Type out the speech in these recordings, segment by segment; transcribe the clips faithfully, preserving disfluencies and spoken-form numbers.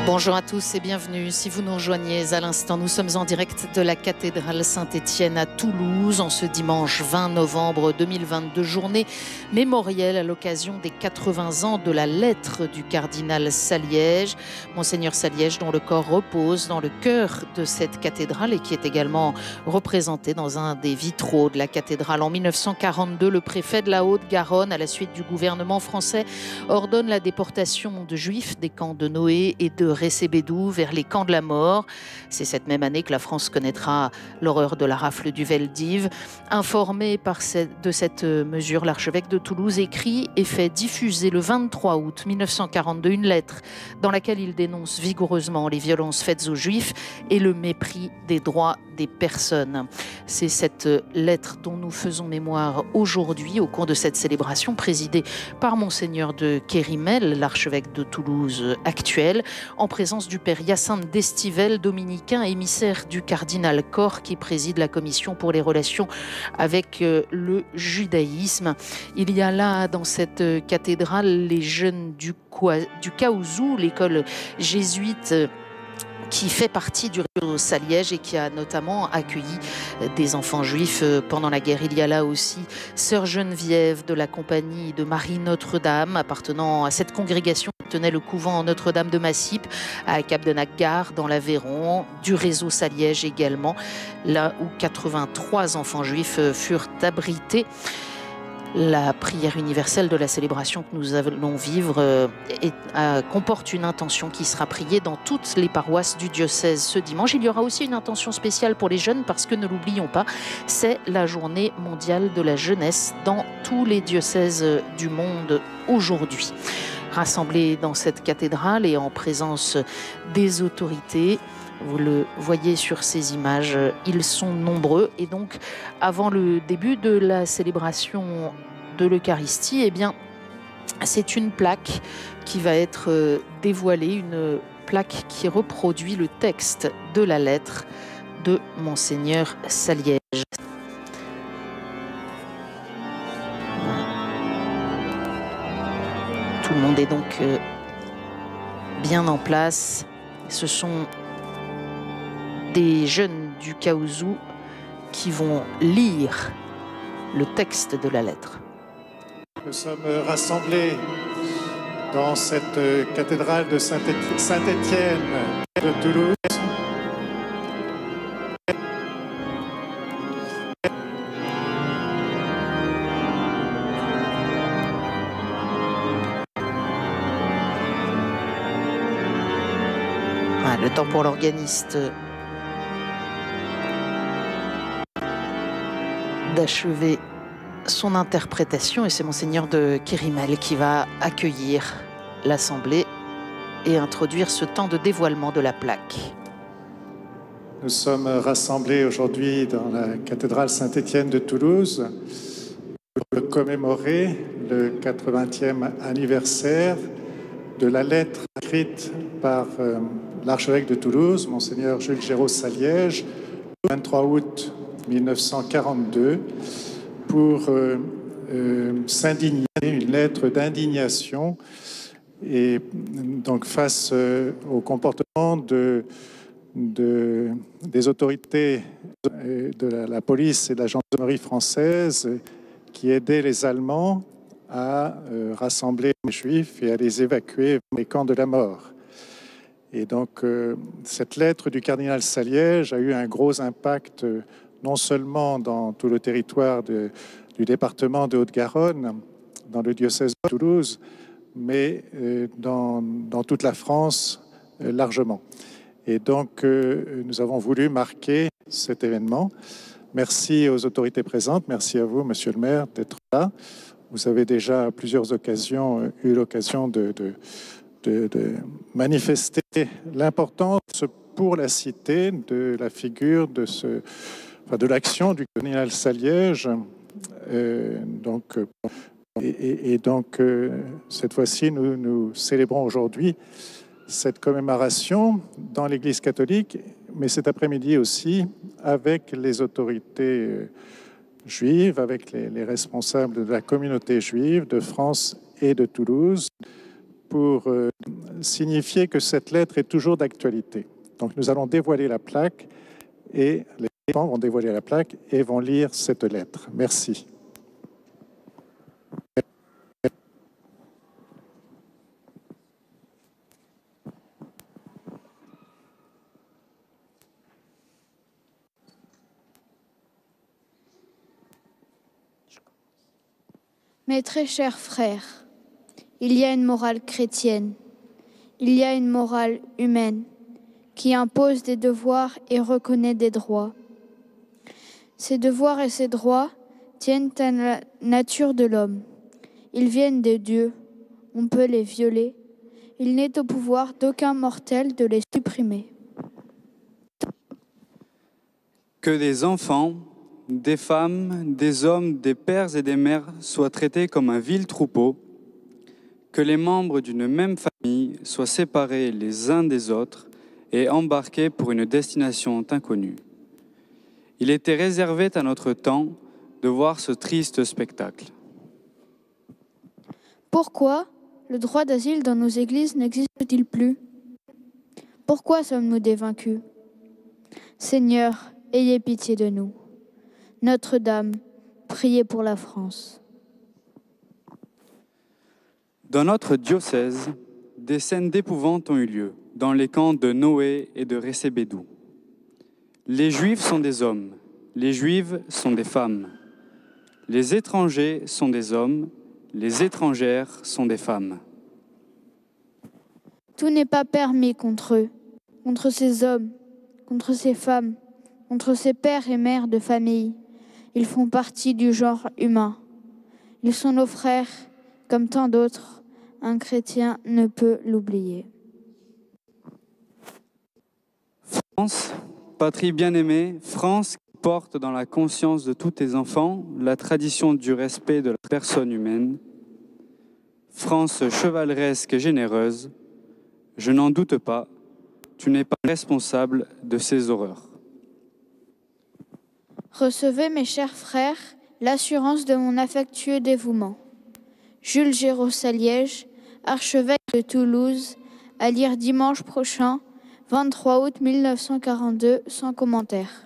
Bonjour à tous et bienvenue. Si vous nous rejoignez à l'instant, nous sommes en direct de la cathédrale Saint-Étienne à Toulouse en ce dimanche vingt novembre deux mille vingt-deux, journée mémorielle à l'occasion des quatre-vingts ans de la lettre du cardinal Saliège. Monseigneur Saliège, dont le corps repose dans le cœur de cette cathédrale et qui est également représenté dans un des vitraux de la cathédrale. En mille neuf cent quarante-deux, le préfet de la Haute-Garonne, à la suite du gouvernement français, ordonne la déportation de Juifs des camps de Noé et de Recebedou vers les camps de la mort. C'est cette même année que la France connaîtra l'horreur de la rafle du Veldiv. Informé par cette, de cette mesure, l'archevêque de Toulouse écrit et fait diffuser le vingt-trois août mille neuf cent quarante-deux une lettre dans laquelle il dénonce vigoureusement les violences faites aux Juifs et le mépris des droits des personnes. C'est cette lettre dont nous faisons mémoire aujourd'hui au cours de cette célébration présidée par Monseigneur de Kérimel, l'archevêque de Toulouse actuel, en présence du père Hyacinthe d'Estivelle, dominicain, émissaire du cardinal Corr, qui préside la commission pour les relations avec le judaïsme. Il y a là, dans cette cathédrale, les jeunes du, du Caousou, l'école jésuite qui fait partie du réseau Saliège et qui a notamment accueilli des enfants juifs pendant la guerre. Il y a là aussi Sœur Geneviève de la compagnie de Marie Notre-Dame, appartenant à cette congrégation qui tenait le couvent Notre-Dame de Massip à Cap-de-Nacgar dans l'Aveyron, du réseau Saliège également, là où quatre-vingt-trois enfants juifs furent abrités. La prière universelle de la célébration que nous allons vivre euh, est, euh, comporte une intention qui sera priée dans toutes les paroisses du diocèse ce dimanche. Il y aura aussi une intention spéciale pour les jeunes parce que, ne l'oublions pas, c'est la journée mondiale de la jeunesse dans tous les diocèses du monde aujourd'hui. Rassemblés dans cette cathédrale et en présence des autorités, vous le voyez sur ces images, ils sont nombreux. Et donc, avant le début de la célébration de l'Eucharistie, eh bien, c'est une plaque qui va être dévoilée, une plaque qui reproduit le texte de la lettre de Monseigneur Saliège. Tout le monde est donc bien en place. Ce sont des jeunes du Caousou qui vont lire le texte de la lettre. Nous sommes rassemblés dans cette cathédrale de Saint-Étienne de Toulouse. Ah, le temps pour l'organiste d'achever son interprétation, et c'est Monseigneur de Kérimel qui va accueillir l'Assemblée et introduire ce temps de dévoilement de la plaque. Nous sommes rassemblés aujourd'hui dans la cathédrale Saint-Étienne de Toulouse pour commémorer le quatre-vingtième anniversaire de la lettre écrite par euh, l'archevêque de Toulouse, Monseigneur Jules Géraud Saliège, le vingt-trois août mille neuf cent quarante-deux, pour euh, euh, s'indigner, une lettre d'indignation, et donc face euh, au comportement de, de, des autorités de la, la police et de la gendarmerie française qui aidaient les Allemands à euh, rassembler les Juifs et à les évacuer vers les camps de la mort. Et donc, euh, cette lettre du cardinal Saliège a eu un gros impact euh, non seulement dans tout le territoire de, du département de Haute-Garonne, dans le diocèse de Toulouse, mais euh, dans, dans toute la France euh, largement. Et donc, euh, nous avons voulu marquer cet événement. Merci aux autorités présentes, merci à vous, Monsieur le maire, d'être là. Vous avez déjà à plusieurs occasions euh, eu l'occasion de, de, de, de manifester l'importance pour la cité de la figure de ce... de l'action du cardinal Saliège. Euh, donc, et, et, et donc, euh, cette fois-ci, nous, nous célébrons aujourd'hui cette commémoration dans l'Église catholique, mais cet après-midi aussi avec les autorités juives, avec les, les responsables de la communauté juive de France et de Toulouse, pour euh, signifier que cette lettre est toujours d'actualité. Donc nous allons dévoiler la plaque et les enfants vont dévoiler la plaque et vont lire cette lettre. Merci. Mes très chers frères, il y a une morale chrétienne, il y a une morale humaine qui impose des devoirs et reconnaît des droits. Ces devoirs et ces droits tiennent à la nature de l'homme. Ils viennent de Dieu, on peut les violer. Il n'est au pouvoir d'aucun mortel de les supprimer. Que des enfants, des femmes, des hommes, des pères et des mères soient traités comme un vil troupeau, que les membres d'une même famille soient séparés les uns des autres et embarqués pour une destination inconnue. Il était réservé à notre temps de voir ce triste spectacle. Pourquoi le droit d'asile dans nos églises n'existe-t-il plus? Pourquoi sommes-nous des vaincus? Seigneur, ayez pitié de nous. Notre-Dame, priez pour la France. Dans notre diocèse, des scènes d'épouvante ont eu lieu dans les camps de Noé et de Récébédou. Les Juifs sont des hommes, les Juives sont des femmes. Les étrangers sont des hommes, les étrangères sont des femmes. Tout n'est pas permis contre eux, contre ces hommes, contre ces femmes, contre ces pères et mères de famille. Ils font partie du genre humain. Ils sont nos frères, comme tant d'autres. Un chrétien ne peut l'oublier. France, patrie bien-aimée, France qui porte dans la conscience de tous tes enfants la tradition du respect de la personne humaine. France chevaleresque et généreuse, je n'en doute pas, tu n'es pas responsable de ces horreurs. Recevez, mes chers frères, l'assurance de mon affectueux dévouement. Jules Géraud à Liège, archevêque de Toulouse, à lire dimanche prochain, vingt-trois août mille neuf cent quarante-deux, sans commentaire.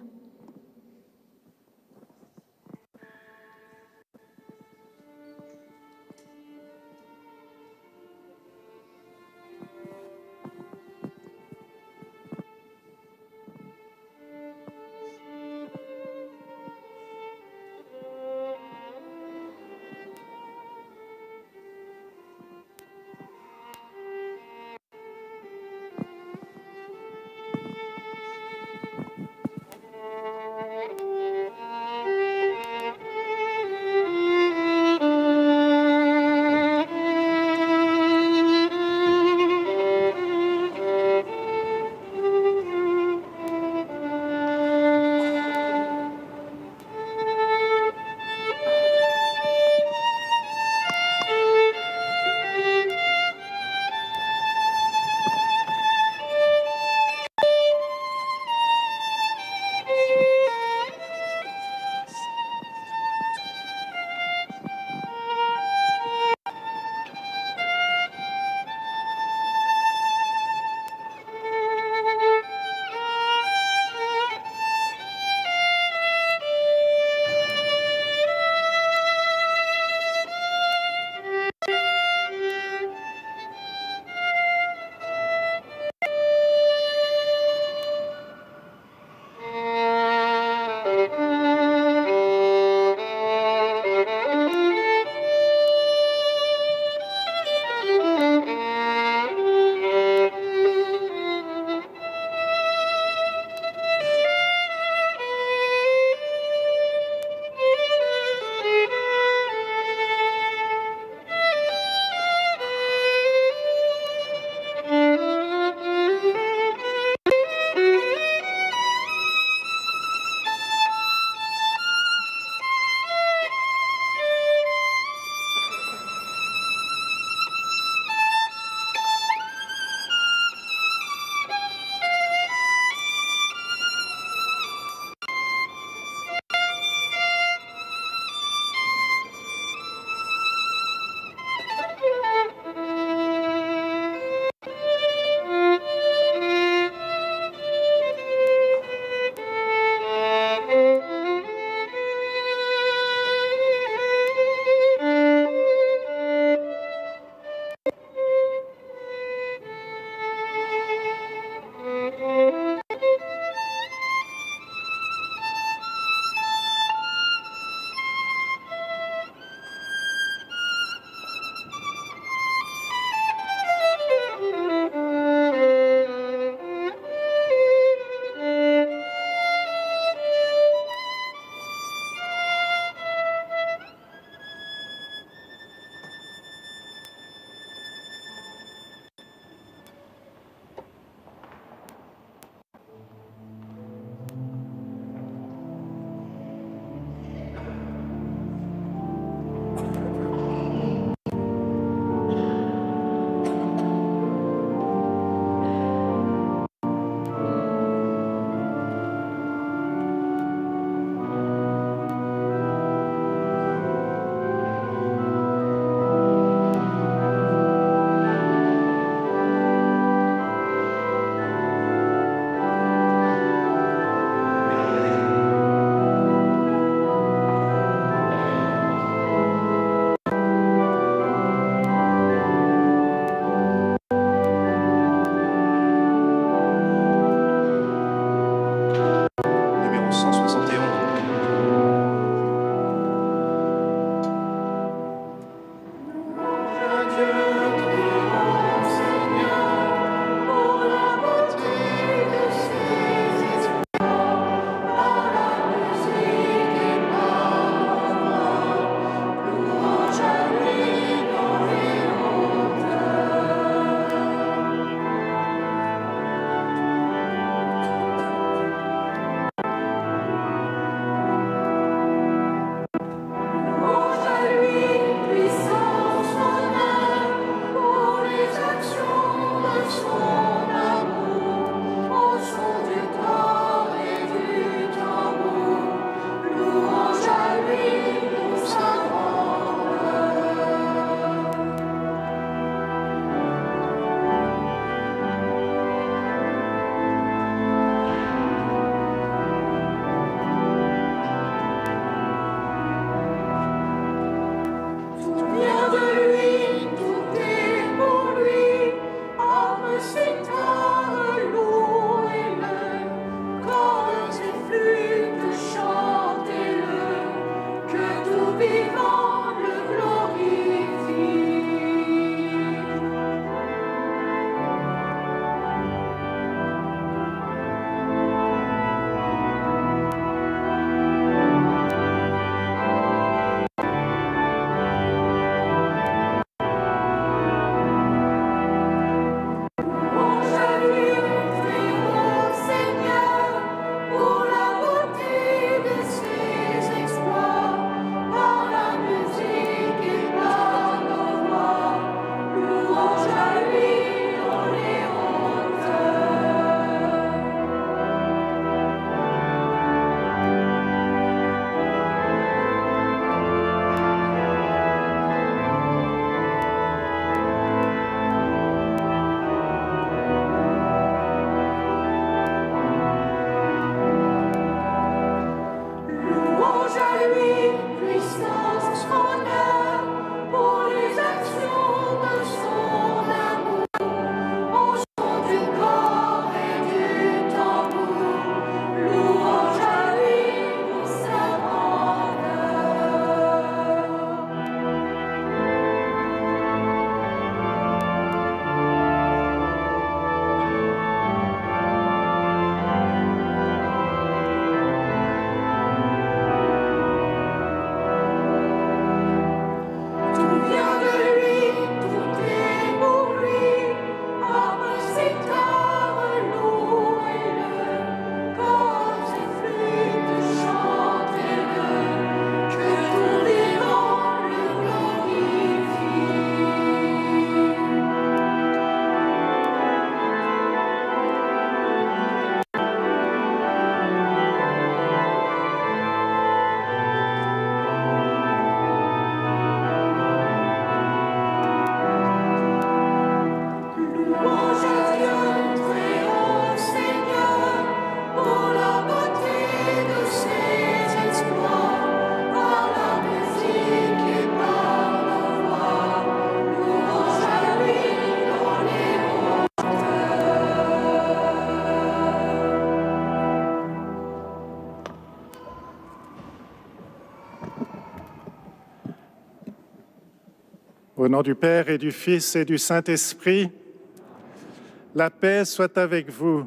Au nom du Père et du Fils et du Saint-Esprit, la paix soit avec vous.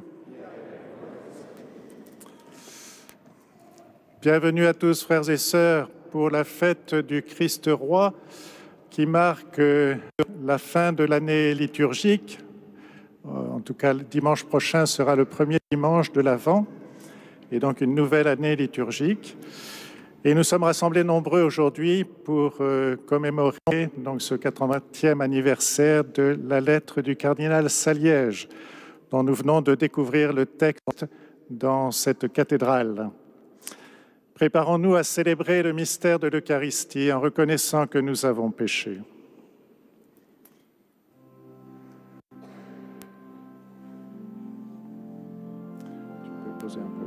Bienvenue à tous, frères et sœurs, pour la fête du Christ roi qui marque la fin de l'année liturgique. En tout cas, le dimanche prochain sera le premier dimanche de l'Avent, et donc une nouvelle année liturgique. Et nous sommes rassemblés nombreux aujourd'hui pour euh, commémorer donc, ce quatre-vingtième anniversaire de la lettre du cardinal Saliège, dont nous venons de découvrir le texte dans cette cathédrale. Préparons-nous à célébrer le mystère de l'Eucharistie en reconnaissant que nous avons péché. Tu peux poser un peu.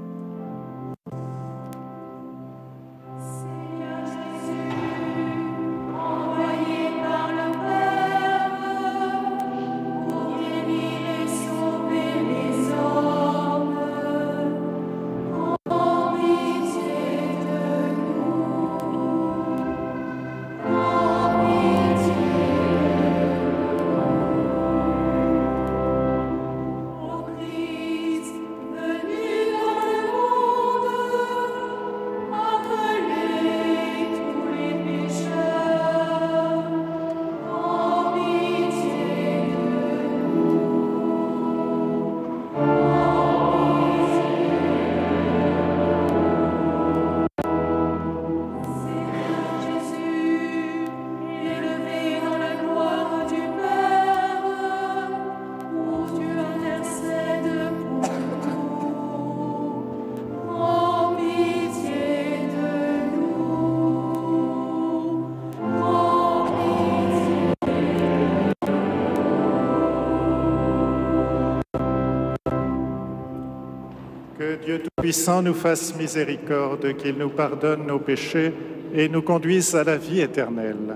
Que Dieu Tout-Puissant nous fasse miséricorde, qu'il nous pardonne nos péchés et nous conduise à la vie éternelle.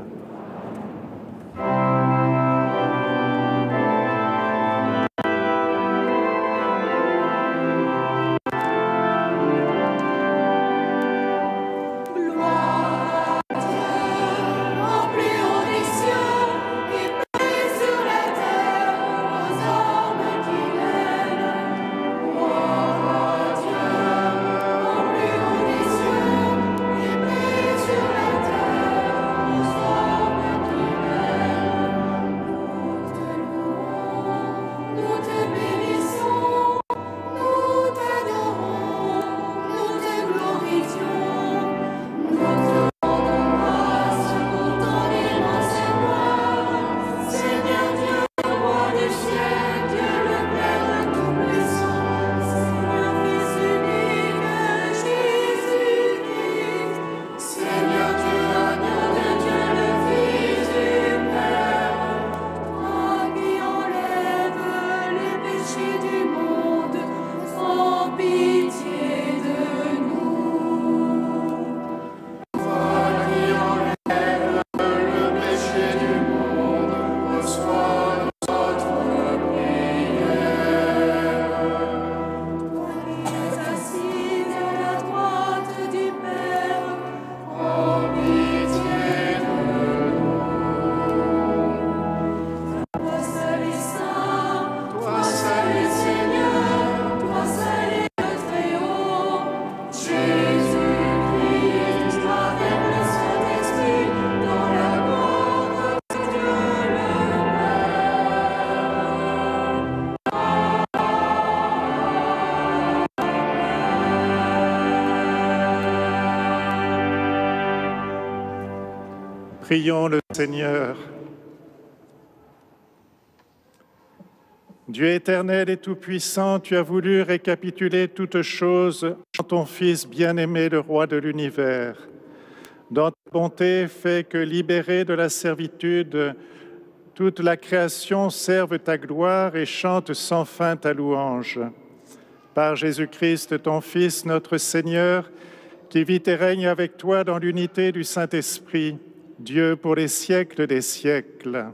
Prions le Seigneur. Dieu éternel et tout-puissant, tu as voulu récapituler toutes choses en ton Fils bien-aimé, le Roi de l'univers. Dans ta bonté, fais que, libérés de la servitude, toute la création serve ta gloire et chante sans fin ta louange. Par Jésus-Christ, ton Fils, notre Seigneur, qui vit et règne avec toi dans l'unité du Saint-Esprit, Dieu pour les siècles des siècles.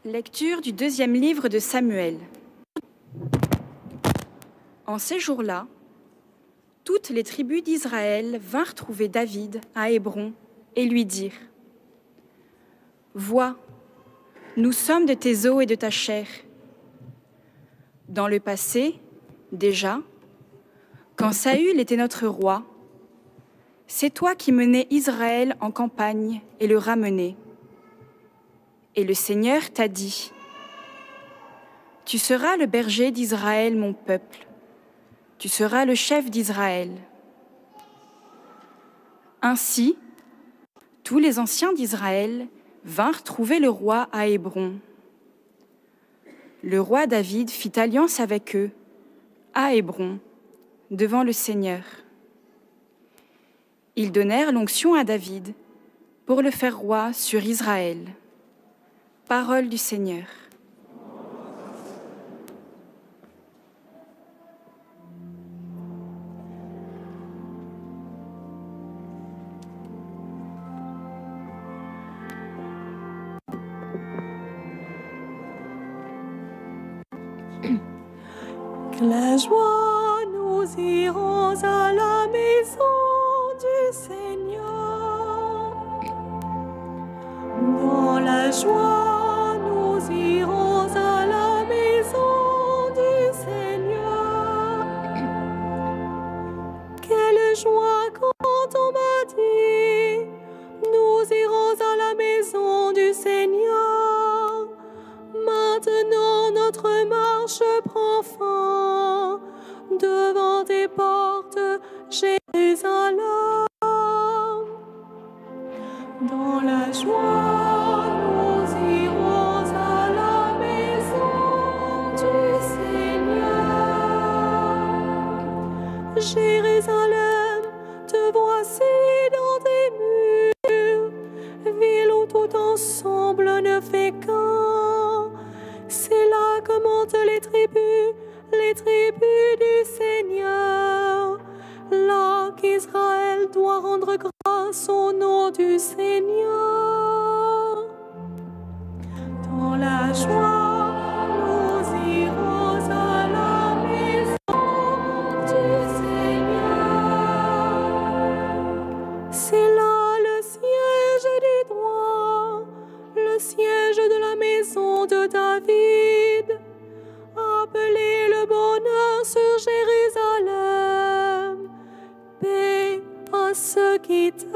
Lecture du deuxième livre de Samuel. En ces jours-là, toutes les tribus d'Israël vinrent trouver David à Hébron et lui dirent : « Vois, nous sommes de tes os et de ta chair. Dans le passé, déjà, quand Saül était notre roi, c'est toi qui menais Israël en campagne et le ramenais. Et le Seigneur t'a dit : tu seras le berger d'Israël, mon peuple. Tu seras le chef d'Israël. Ainsi, tous les anciens d'Israël vinrent trouver le roi à Hébron. Le roi David fit alliance avec eux, à Hébron, devant le Seigneur. Ils donnèrent l'onction à David pour le faire roi sur Israël. Parole du Seigneur. Que la joie, nous irons à la maison du Seigneur. Dans la joie, nous irons à la maison du Seigneur. Quelle joie quand on m'a dit, nous irons à la maison du Seigneur. Maintenant notre marche prend fin devant tes portes, Jérusalem. Dans la joie, nous irons à la maison du Seigneur. Jérusalem, te voici dans tes murs, ville où tout ensemble ne fait qu'un. C'est là que montent les tribus, les tribus du Seigneur. Là qu'Israël doit rendre grâce au nom du Seigneur. Dans la joie, nous irons à la maison du Seigneur. C'est là le siège du droit, le siège de la maison de David. Appelez le bonheur sur Jérusalem. Paix à ceux qui t'aiment.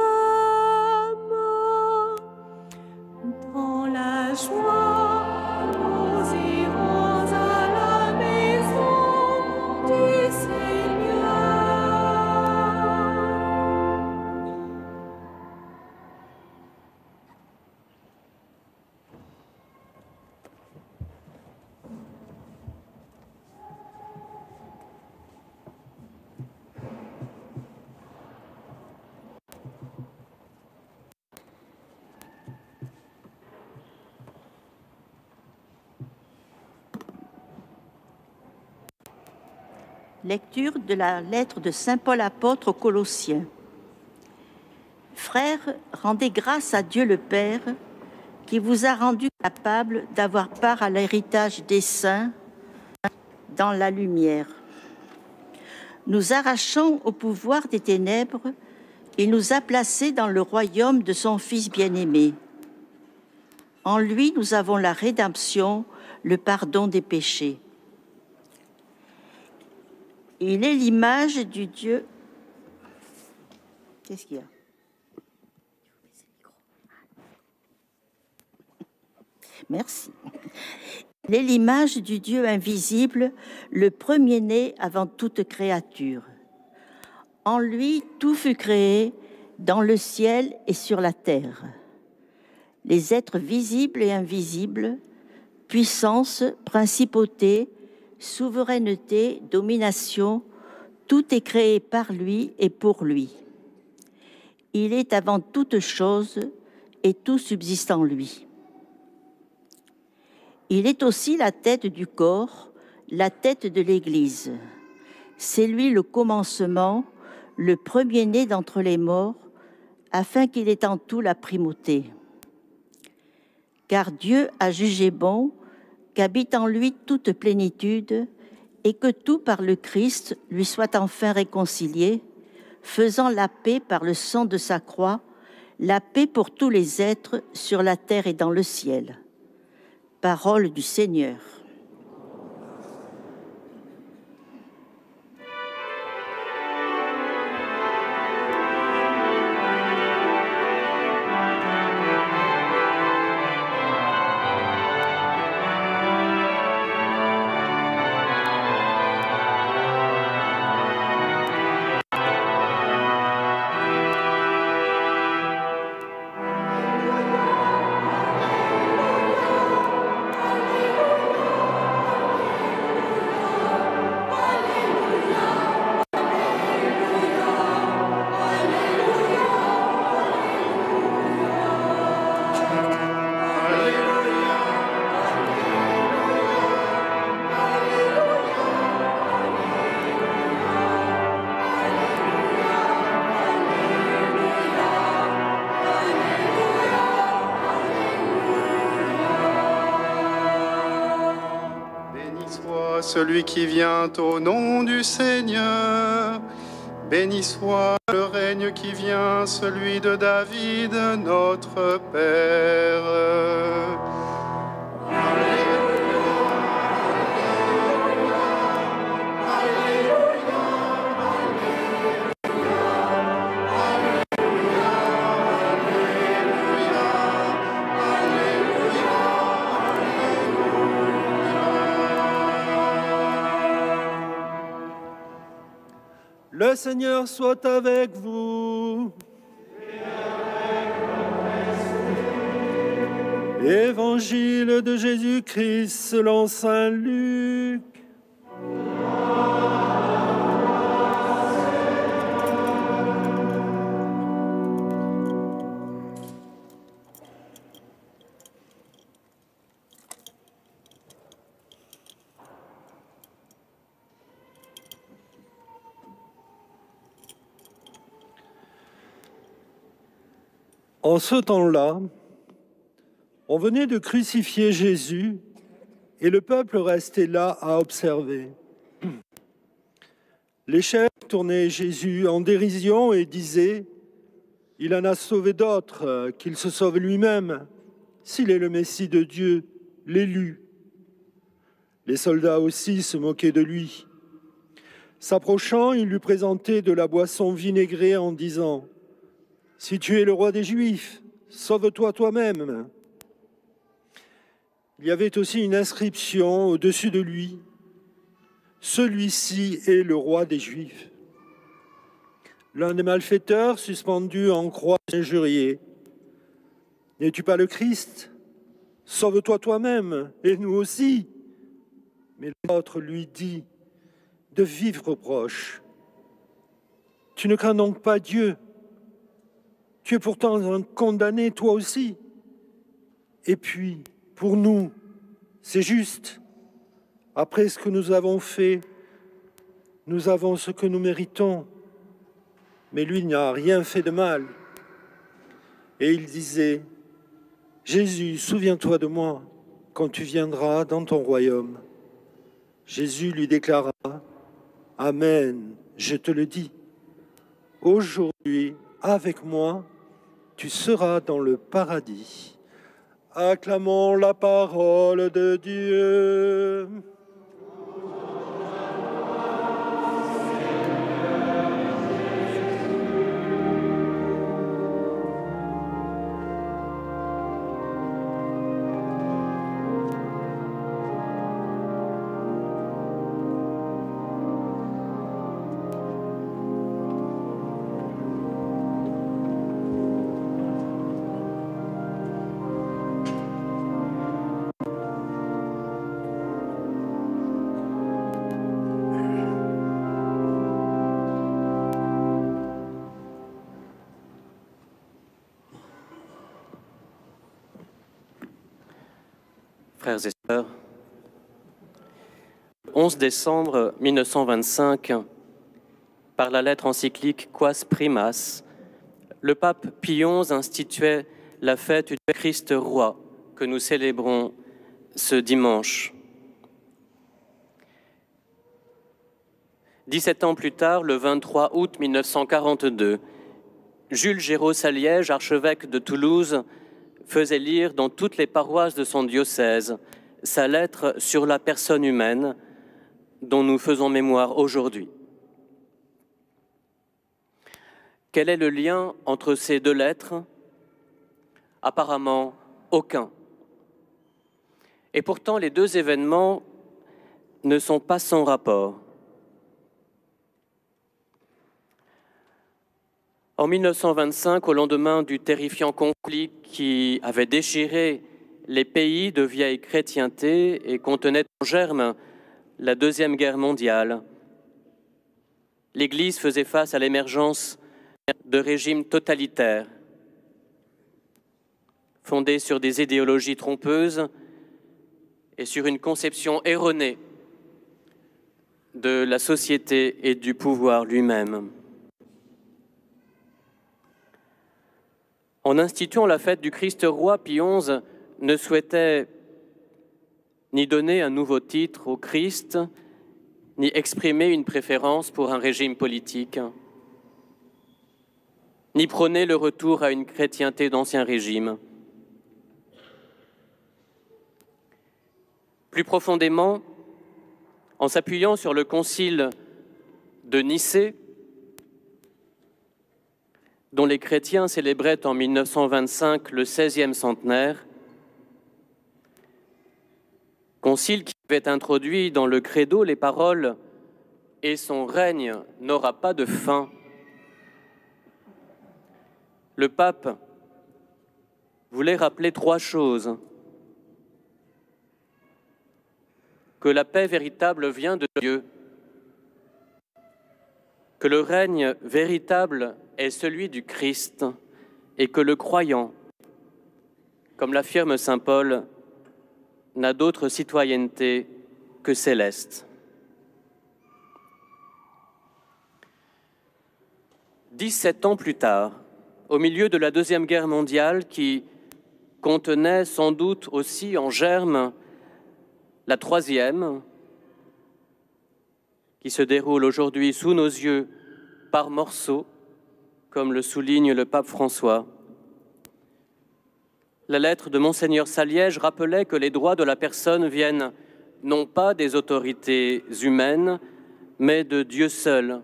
Dans la joie, nous irons à la maison du Seigneur. Lecture de la lettre de saint Paul apôtre aux Colossiens. Frères, rendez grâce à Dieu le Père, qui vous a rendu capable d'avoir part à l'héritage des saints dans la lumière. Nous arrachons au pouvoir des ténèbres, il nous a placés dans le royaume de son Fils bien-aimé. En lui, nous avons la rédemption, le pardon des péchés. Il est l'image du Dieu. Qu'est-ce qu'il y a? Merci. Il est l'image du Dieu invisible, le premier-né avant toute créature. En lui, tout fut créé, dans le ciel et sur la terre. Les êtres visibles et invisibles, puissance, principauté, souveraineté, domination, tout est créé par lui et pour lui. Il est avant toute chose et tout subsiste en lui. Il est aussi la tête du corps, la tête de l'Église. C'est lui le commencement, le premier-né d'entre les morts, afin qu'il ait en tout la primauté. car Dieu a jugé bon qu'habite en lui toute plénitude et que tout par le Christ lui soit enfin réconcilié, faisant la paix par le sang de sa croix, la paix pour tous les êtres sur la terre et dans le ciel. Parole du Seigneur. Celui qui vient au nom du Seigneur, béni soit le règne qui vient, celui de David, notre Père. Le Seigneur soit avec vous. Évangile de Jésus-Christ selon saint Luc. En ce temps-là, on venait de crucifier Jésus et le peuple restait là à observer. Les chefs tournaient Jésus en dérision et disaient « Il en a sauvé d'autres, qu'il se sauve lui-même, s'il est le Messie de Dieu, l'élu. » Les soldats aussi se moquaient de lui. S'approchant, ils lui présentaient de la boisson vinaigrée en disant « Si tu es le roi des Juifs, sauve-toi toi-même. » Il y avait aussi une inscription au-dessus de lui. « Celui-ci est le roi des Juifs. » L'un des malfaiteurs, suspendu en croix, injuriait. « N'es-tu pas le Christ? Sauve-toi toi-même, et nous aussi. » Mais l'autre lui dit de vifs reproches. « Tu ne crains donc pas Dieu? Tu es pourtant un condamné, toi aussi. Et puis, pour nous, c'est juste. Après ce que nous avons fait, nous avons ce que nous méritons. Mais lui n'a rien fait de mal. » Et il disait, « Jésus, souviens-toi de moi quand tu viendras dans ton royaume. » Jésus lui déclara, « Amen, je te le dis. Aujourd'hui, avec moi, tu seras dans le paradis. » Acclamons la parole de Dieu. Frères et sœurs, le onze décembre mille neuf cent vingt-cinq, par la lettre encyclique Quas Primas, le pape Pie onze instituait la fête du Christ roi que nous célébrons ce dimanche. dix-sept ans plus tard, le vingt-trois août mille neuf cent quarante-deux, Jules Géraud-Saliège, archevêque de Toulouse, faisait lire dans toutes les paroisses de son diocèse sa lettre sur la personne humaine dont nous faisons mémoire aujourd'hui. Quel est le lien entre ces deux lettres? Apparemment, aucun. Et pourtant, les deux événements ne sont pas sans rapport. En mille neuf cent vingt-cinq, au lendemain du terrifiant conflit qui avait déchiré les pays de vieille chrétienté et contenait en germe la Deuxième Guerre mondiale, l'Église faisait face à l'émergence de régimes totalitaires, fondés sur des idéologies trompeuses et sur une conception erronée de la société et du pouvoir lui-même. En instituant la fête du Christ roi, Pie onze ne souhaitait ni donner un nouveau titre au Christ, ni exprimer une préférence pour un régime politique, ni prôner le retour à une chrétienté d'Ancien Régime. Plus profondément, en s'appuyant sur le concile de Nicée, dont les chrétiens célébraient en mille neuf cent vingt-cinq le seizième centenaire, concile qui avait introduit dans le credo les paroles « Et son règne n'aura pas de fin ». Le pape voulait rappeler trois choses. Que la paix véritable vient de Dieu, que le règne véritable est celui du Christ et que le croyant, comme l'affirme saint Paul, n'a d'autre citoyenneté que céleste. Dix-sept ans plus tard, au milieu de la Deuxième Guerre mondiale qui contenait sans doute aussi en germe la troisième, qui se déroule aujourd'hui sous nos yeux par morceaux, comme le souligne le pape François. La lettre de Monseigneur Saliège rappelait que les droits de la personne viennent non pas des autorités humaines, mais de Dieu seul.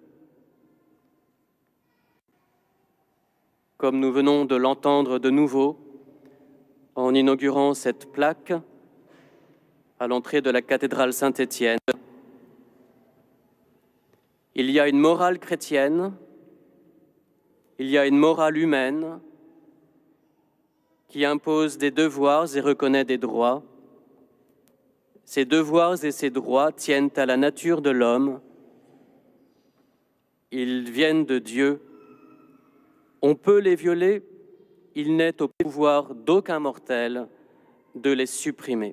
Comme nous venons de l'entendre de nouveau en inaugurant cette plaque à l'entrée de la cathédrale Saint-Étienne, il y a une morale chrétienne, il y a une morale humaine qui impose des devoirs et reconnaît des droits. Ces devoirs et ces droits tiennent à la nature de l'homme. Ils viennent de Dieu. On peut les violer, il n'est au pouvoir d'aucun mortel de les supprimer.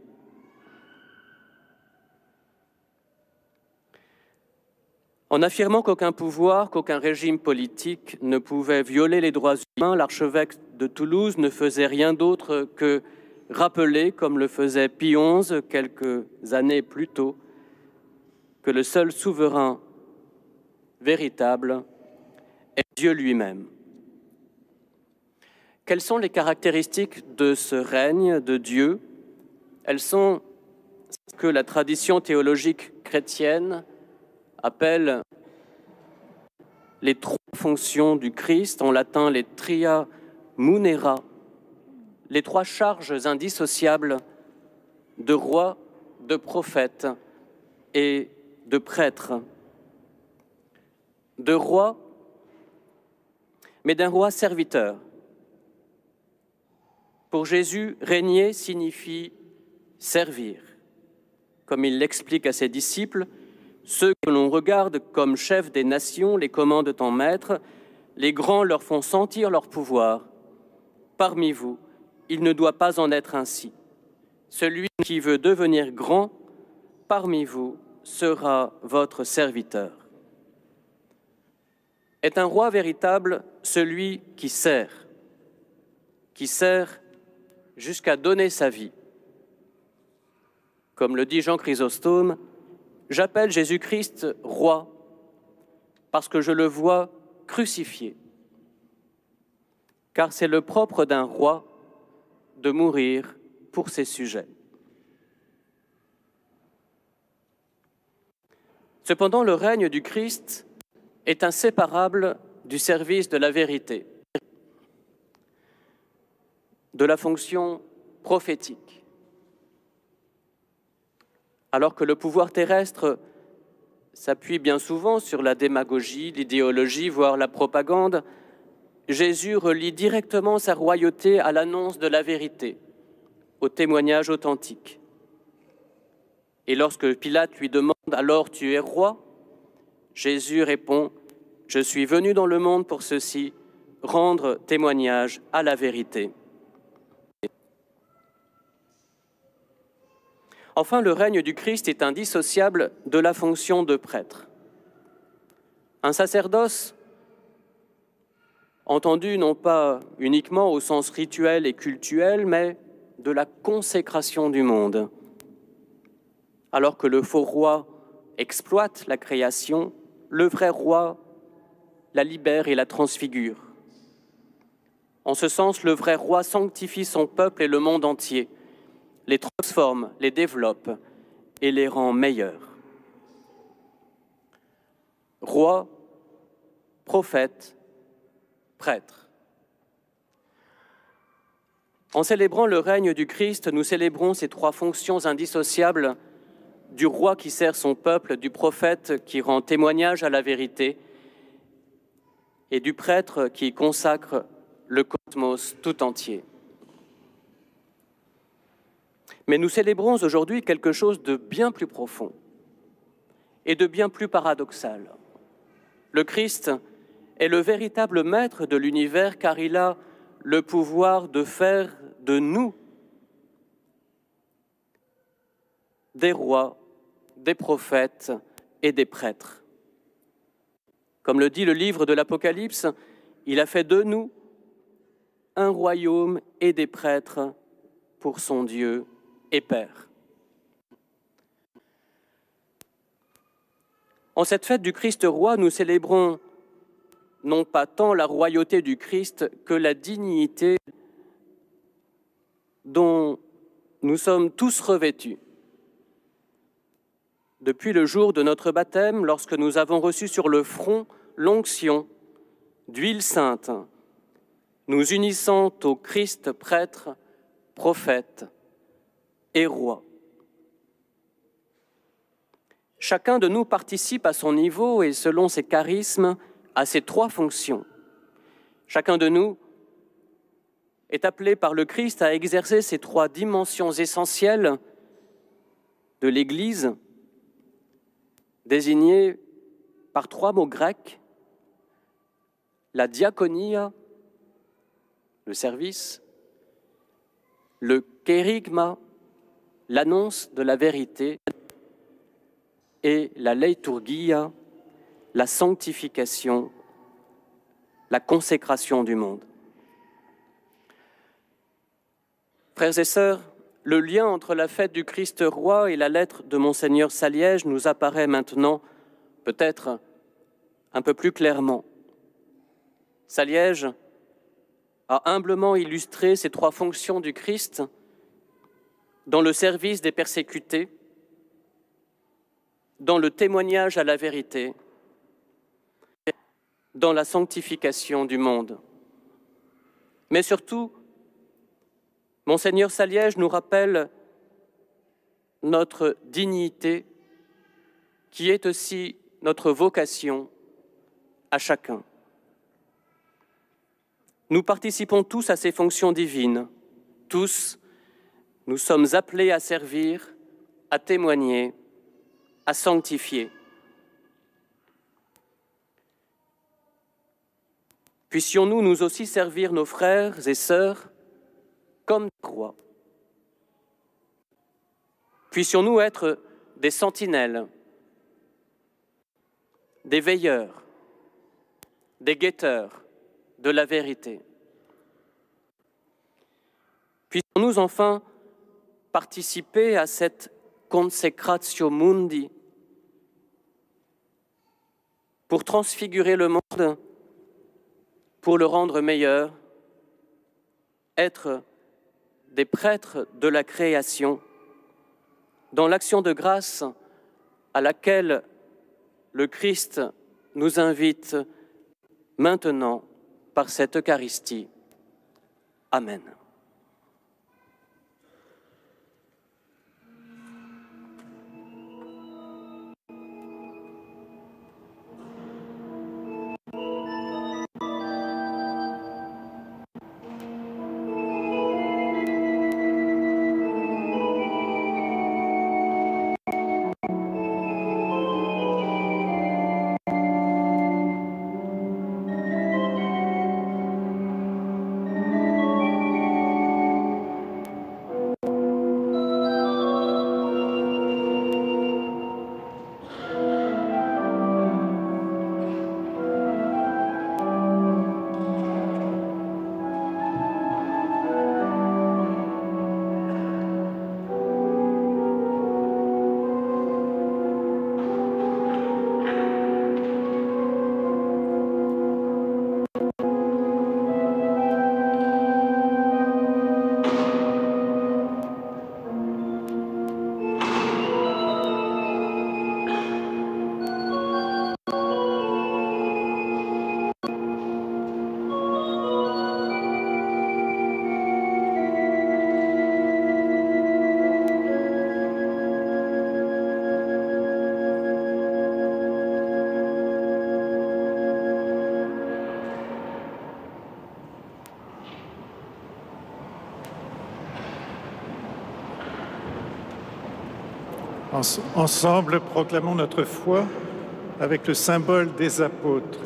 En affirmant qu'aucun pouvoir, qu'aucun régime politique ne pouvait violer les droits humains, l'archevêque de Toulouse ne faisait rien d'autre que rappeler, comme le faisait Pie onze quelques années plus tôt, que le seul souverain véritable est Dieu lui-même. Quelles sont les caractéristiques de ce règne de Dieu? Elles sont ce que la tradition théologique chrétienne appelle les trois fonctions du Christ, en latin les tria munera, les trois charges indissociables de roi, de prophète et de prêtre. De roi, mais d'un roi serviteur. Pour Jésus, régner signifie servir. Comme il l'explique à ses disciples, ceux que l'on regarde comme chefs des nations les commandent en maître, les grands leur font sentir leur pouvoir. Parmi vous, il ne doit pas en être ainsi. Celui qui veut devenir grand, parmi vous, sera votre serviteur. Est un roi véritable celui qui sert, qui sert jusqu'à donner sa vie. Comme le dit Jean Chrysostome, j'appelle Jésus-Christ roi parce que je le vois crucifié. Car c'est le propre d'un roi de mourir pour ses sujets. Cependant, le règne du Christ est inséparable du service de la vérité, de la fonction prophétique. Alors que le pouvoir terrestre s'appuie bien souvent sur la démagogie, l'idéologie, voire la propagande, Jésus relie directement sa royauté à l'annonce de la vérité, au témoignage authentique. Et lorsque Pilate lui demande « Alors tu es roi ?» Jésus répond « Je suis venu dans le monde pour ceci, rendre témoignage à la vérité. » Enfin, le règne du Christ est indissociable de la fonction de prêtre. Un sacerdoce, entendu non pas uniquement au sens rituel et cultuel, mais de la consécration du monde. Alors que le faux roi exploite la création, le vrai roi la libère et la transfigure. En ce sens, le vrai roi sanctifie son peuple et le monde entier, les transforme, les développe et les rend meilleurs. Roi, prophète, prêtre. En célébrant le règne du Christ, nous célébrons ces trois fonctions indissociables du roi qui sert son peuple, du prophète qui rend témoignage à la vérité et du prêtre qui consacre le cosmos tout entier. Mais nous célébrons aujourd'hui quelque chose de bien plus profond et de bien plus paradoxal. Le Christ est le véritable maître de l'univers car il a le pouvoir de faire de nous des rois, des prophètes et des prêtres. Comme le dit le livre de l'Apocalypse, il a fait de nous un royaume et des prêtres pour son Dieu et Père. En cette fête du Christ roi, nous célébrons non pas tant la royauté du Christ que la dignité dont nous sommes tous revêtus. Depuis le jour de notre baptême, lorsque nous avons reçu sur le front l'onction d'huile sainte, nous unissant au Christ prêtre, prophète et roi. Chacun de nous participe à son niveau et selon ses charismes à ces trois fonctions. Chacun de nous est appelé par le Christ à exercer ces trois dimensions essentielles de l'Église, désignées par trois mots grecs, la diaconia, le service, le kérigma, l'annonce de la vérité, et la leiturgia, la sanctification, la consécration du monde. Frères et sœurs, le lien entre la fête du Christ roi et la lettre de Monseigneur Saliège nous apparaît maintenant peut-être un peu plus clairement. Saliège a humblement illustré ces trois fonctions du Christ dans le service des persécutés, dans le témoignage à la vérité, dans la sanctification du monde. Mais surtout, Monseigneur Saliège nous rappelle notre dignité, qui est aussi notre vocation à chacun. Nous participons tous à ces fonctions divines. Tous, nous sommes appelés à servir, à témoigner, à sanctifier. Puissions-nous nous aussi servir nos frères et sœurs comme des rois. Puissions-nous être des sentinelles, des veilleurs, des guetteurs de la vérité. Puissions Nous enfin participer à cette consecratio mundi pour transfigurer le monde, pour le rendre meilleur, être des prêtres de la création, dans l'action de grâce à laquelle le Christ nous invite maintenant par cette Eucharistie. Amen. Ensemble, proclamons notre foi avec le symbole des apôtres.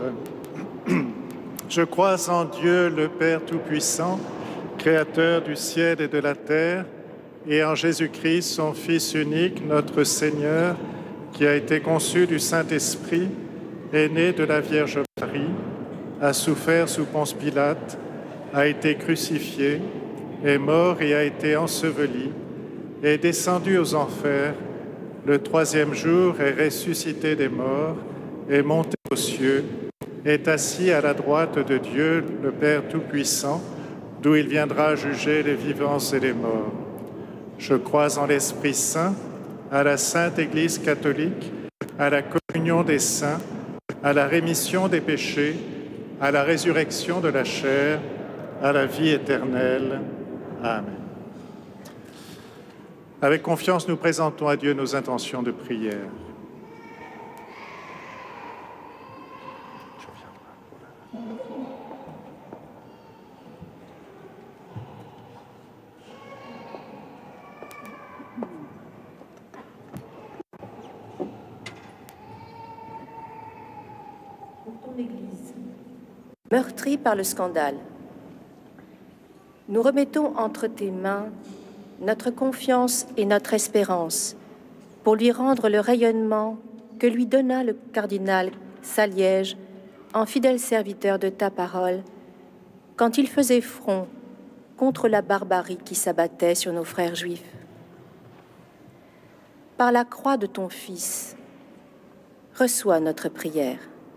Je crois en Dieu, le Père Tout-Puissant, Créateur du ciel et de la terre, et en Jésus-Christ, son Fils unique, notre Seigneur, qui a été conçu du Saint-Esprit, est né de la Vierge Marie, a souffert sous Ponce Pilate, a été crucifié, est mort et a été enseveli, est descendu aux enfers. Le troisième jour est ressuscité des morts, est monté aux cieux, est assis à la droite de Dieu, le Père Tout-Puissant, d'où il viendra juger les vivants et les morts. Je crois en l'Esprit Saint, à la Sainte Église catholique, à la communion des saints, à la rémission des péchés, à la résurrection de la chair, à la vie éternelle. Amen. Avec confiance, nous présentons à Dieu nos intentions de prière. Pour ton Église, meurtrie par le scandale, nous remettons entre tes mains notre confiance et notre espérance pour lui rendre le rayonnement que lui donna le cardinal Saliège en fidèle serviteur de ta parole quand il faisait front contre la barbarie qui s'abattait sur nos frères juifs. Par la croix de ton Fils, reçois notre prière.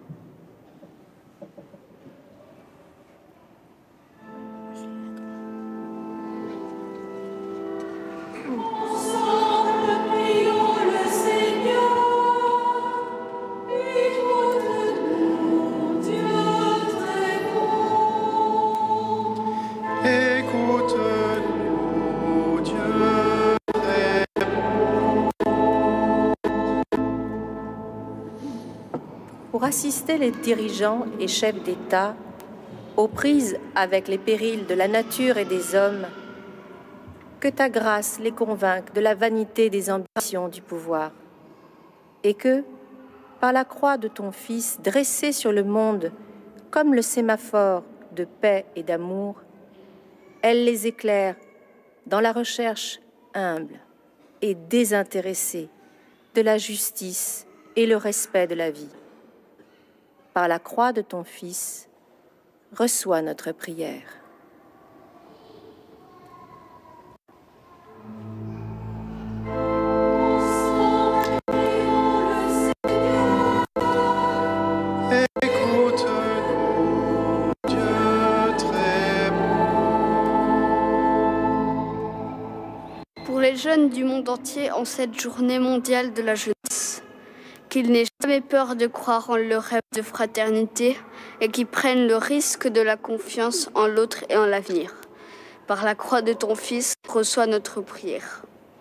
Pour assister les dirigeants et chefs d'État aux prises avec les périls de la nature et des hommes, que ta grâce les convainque de la vanité des ambitions du pouvoir, et que, par la croix de ton Fils dressée sur le monde comme le sémaphore de paix et d'amour, elle les éclaire dans la recherche humble et désintéressée de la justice et le respect de la vie. Par la croix de ton Fils, reçois notre prière. jeunes du monde entier en cette journée mondiale de la jeunesse. Qu'ils n'aient jamais peur de croire en leur rêve de fraternité et qu'ils prennent le risque de la confiance en l'autre et en l'avenir. Par la croix de ton Fils, reçois notre prière.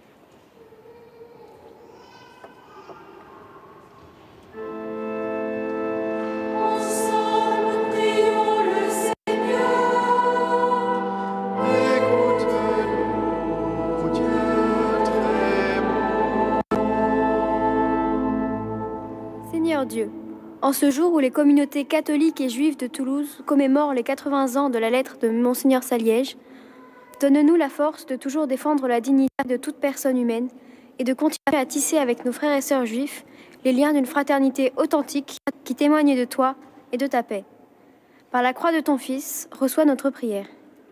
Dieu, en ce jour où les communautés catholiques et juives de Toulouse commémorent les quatre-vingts ans de la lettre de Monseigneur Saliège, donne-nous la force de toujours défendre la dignité de toute personne humaine et de continuer à tisser avec nos frères et sœurs juifs les liens d'une fraternité authentique qui témoigne de toi et de ta paix. Par la croix de ton Fils, reçois notre prière.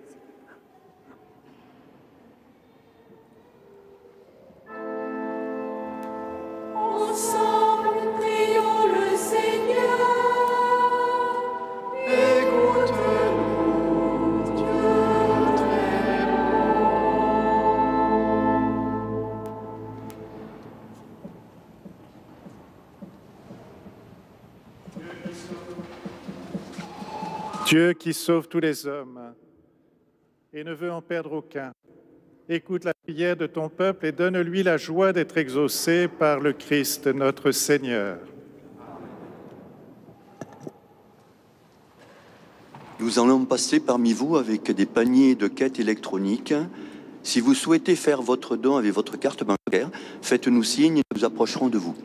Dieu qui sauve tous les hommes et ne veut en perdre aucun, écoute la prière de ton peuple et donne-lui la joie d'être exaucé par le Christ notre Seigneur. Nous allons passer parmi vous avec des paniers de quêtes électroniques. Si vous souhaitez faire votre don avec votre carte bancaire, faites-nous signe et nous approcherons de vous.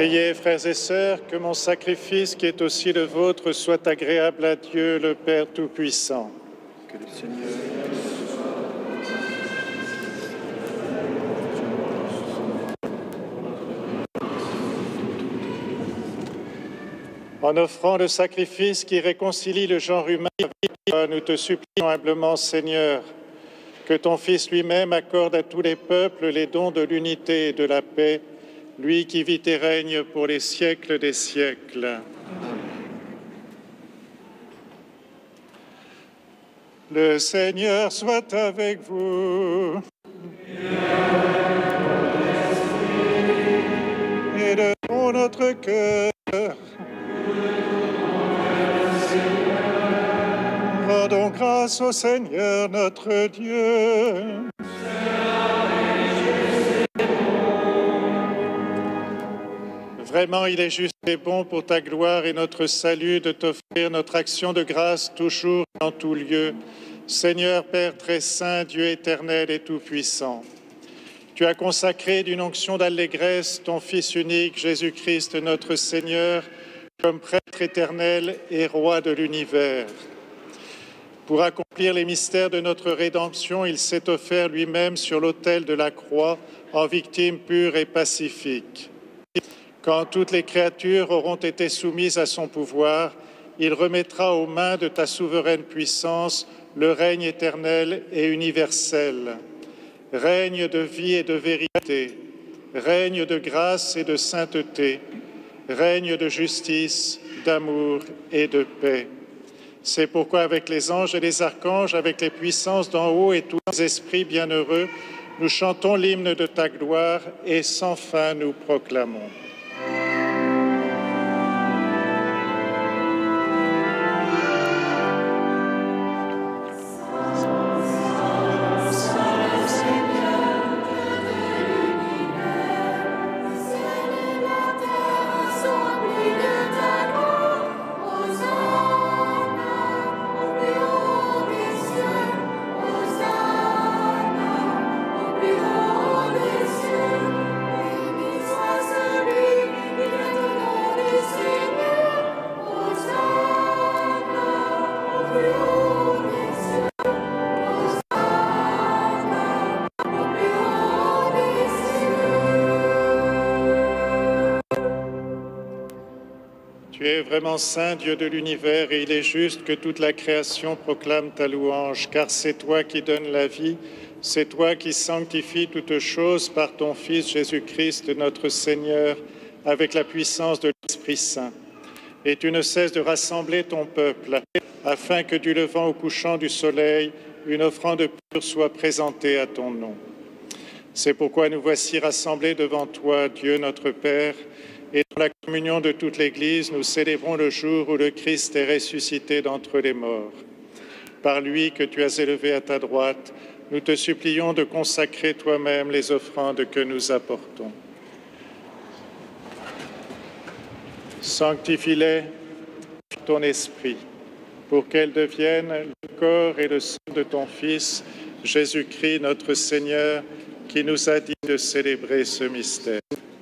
Priez, frères et sœurs, que mon sacrifice, qui est aussi le vôtre, soit agréable à Dieu, le Père Tout-Puissant. Que le Seigneur... En offrant le sacrifice qui réconcilie le genre humain, nous te supplions humblement, Seigneur, que ton Fils lui-même accorde à tous les peuples les dons de l'unité et de la paix, lui qui vit et règne pour les siècles des siècles. Le Seigneur soit avec vous. Et de tout notre cœur, rendons grâce au Seigneur notre Dieu. Vraiment, il est juste et bon pour ta gloire et notre salut de t'offrir notre action de grâce toujours et en tout lieu. Seigneur Père très saint, Dieu éternel et tout-puissant, tu as consacré d'une onction d'allégresse ton Fils unique, Jésus-Christ notre Seigneur, comme prêtre éternel et roi de l'univers. Pour accomplir les mystères de notre rédemption, il s'est offert lui-même sur l'autel de la croix en victime pure et pacifique. Quand toutes les créatures auront été soumises à son pouvoir, il remettra aux mains de ta souveraine puissance le règne éternel et universel, règne de vie et de vérité, règne de grâce et de sainteté, règne de justice, d'amour et de paix. C'est pourquoi avec les anges et les archanges, avec les puissances d'en haut et tous les esprits bienheureux, nous chantons l'hymne de ta gloire et sans fin nous proclamons. Tu es vraiment saint, Dieu de l'univers, et il est juste que toute la création proclame ta louange, car c'est toi qui donnes la vie, c'est toi qui sanctifies toutes choses par ton Fils Jésus-Christ, notre Seigneur, avec la puissance de l'Esprit Saint. Et tu ne cesses de rassembler ton peuple, afin que du levant au couchant du soleil, une offrande pure soit présentée à ton nom. C'est pourquoi nous voici rassemblés devant toi, Dieu notre Père, et dans la communion de toute l'Église, nous célébrons le jour où le Christ est ressuscité d'entre les morts. Par lui que tu as élevé à ta droite, nous te supplions de consacrer toi-même les offrandes que nous apportons. Sanctifie-les par ton esprit, pour qu'elles deviennent le corps et le sang de ton Fils, Jésus-Christ notre Seigneur, qui nous a dit de célébrer ce mystère.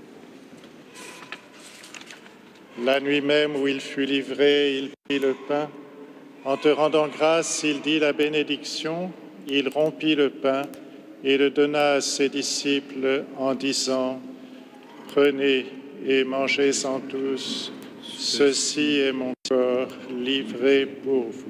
La nuit même où il fut livré, il prit le pain. En te rendant grâce, il dit la bénédiction, il rompit le pain et le donna à ses disciples en disant « Prenez et mangez-en tous, ceci est mon corps livré pour vous. »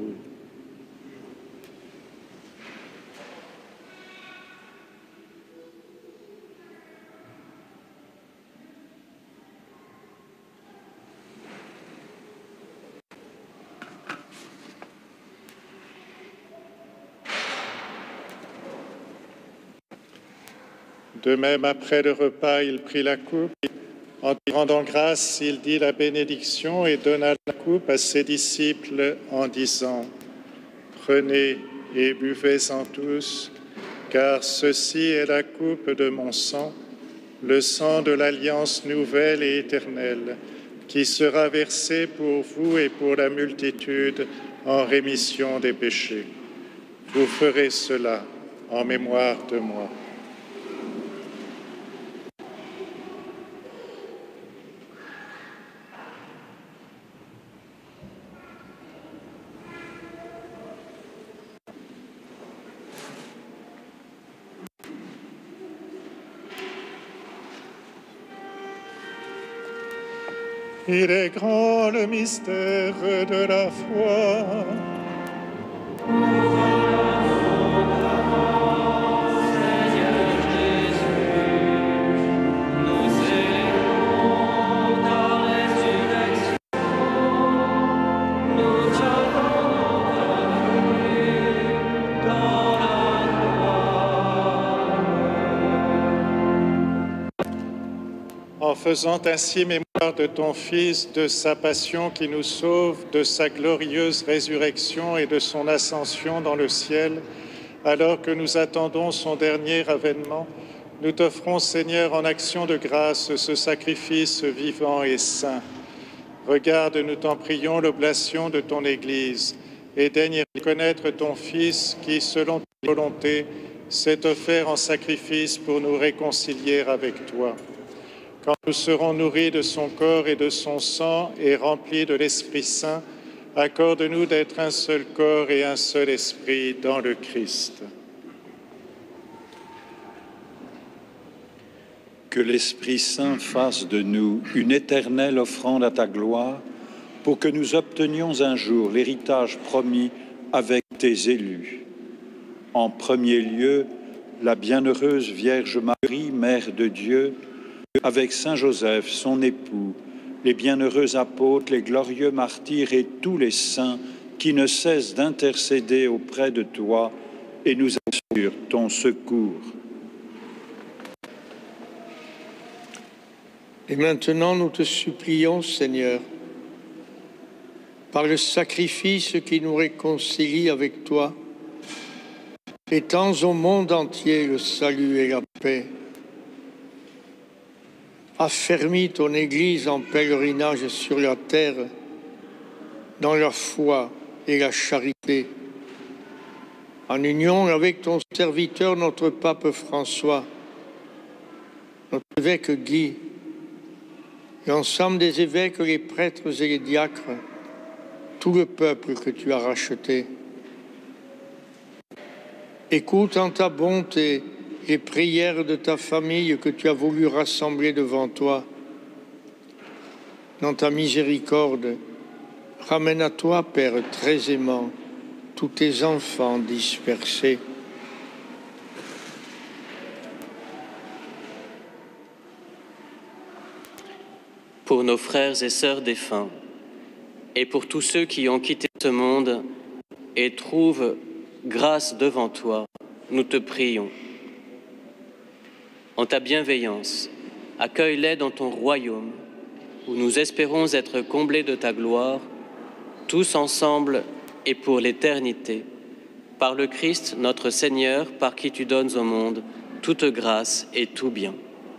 De même, après le repas, il prit la coupe. En te rendant grâce, il dit la bénédiction et donna la coupe à ses disciples en disant « Prenez et buvez-en tous, car ceci est la coupe de mon sang, le sang de l'alliance nouvelle et éternelle, qui sera versé pour vous et pour la multitude en rémission des péchés. Vous ferez cela en mémoire de moi. » Il est grand le mystère de la foi. En faisant ainsi mémoire de ton Fils, de sa passion qui nous sauve, de sa glorieuse résurrection et de son ascension dans le ciel, alors que nous attendons son dernier avènement, nous t'offrons, Seigneur, en action de grâce, ce sacrifice vivant et saint. Regarde, nous t'en prions, l'oblation de ton Église, et daigne reconnaître ton Fils qui, selon ta volonté, s'est offert en sacrifice pour nous réconcilier avec toi. Quand nous serons nourris de son corps et de son sang et remplis de l'Esprit Saint, accorde-nous d'être un seul corps et un seul esprit dans le Christ. Que l'Esprit Saint fasse de nous une éternelle offrande à ta gloire, pour que nous obtenions un jour l'héritage promis avec tes élus. En premier lieu, la bienheureuse Vierge Marie, Mère de Dieu, avec Saint Joseph, son époux, les bienheureux apôtres, les glorieux martyrs et tous les saints qui ne cessent d'intercéder auprès de toi et nous assurent ton secours. Et maintenant, nous te supplions, Seigneur, par le sacrifice qui nous réconcilie avec toi, étends au monde entier le salut et la paix. Affermis ton Église en pèlerinage sur la terre, dans la foi et la charité, en union avec ton serviteur, notre pape François, notre évêque Guy, l'ensemble des évêques, les prêtres et les diacres, tout le peuple que tu as racheté. Écoute en ta bonté les prières de ta famille que tu as voulu rassembler devant toi. Dans ta miséricorde, ramène à toi, Père très aimant, tous tes enfants dispersés. Pour nos frères et sœurs défunts, et pour tous ceux qui ont quitté ce monde et trouvent grâce devant toi, nous te prions. En ta bienveillance, accueille-les dans ton royaume, où nous espérons être comblés de ta gloire, tous ensemble et pour l'éternité, par le Christ notre Seigneur, par qui tu donnes au monde toute grâce et tout bien.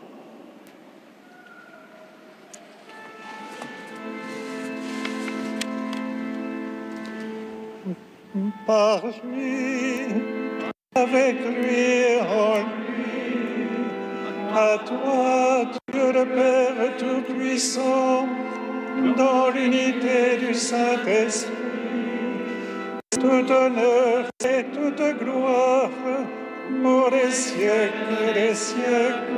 Par lui, avec lui, en lui, à toi, Dieu le Père Tout-Puissant, dans l'unité du Saint-Esprit, tout honneur et toute gloire pour les siècles des siècles.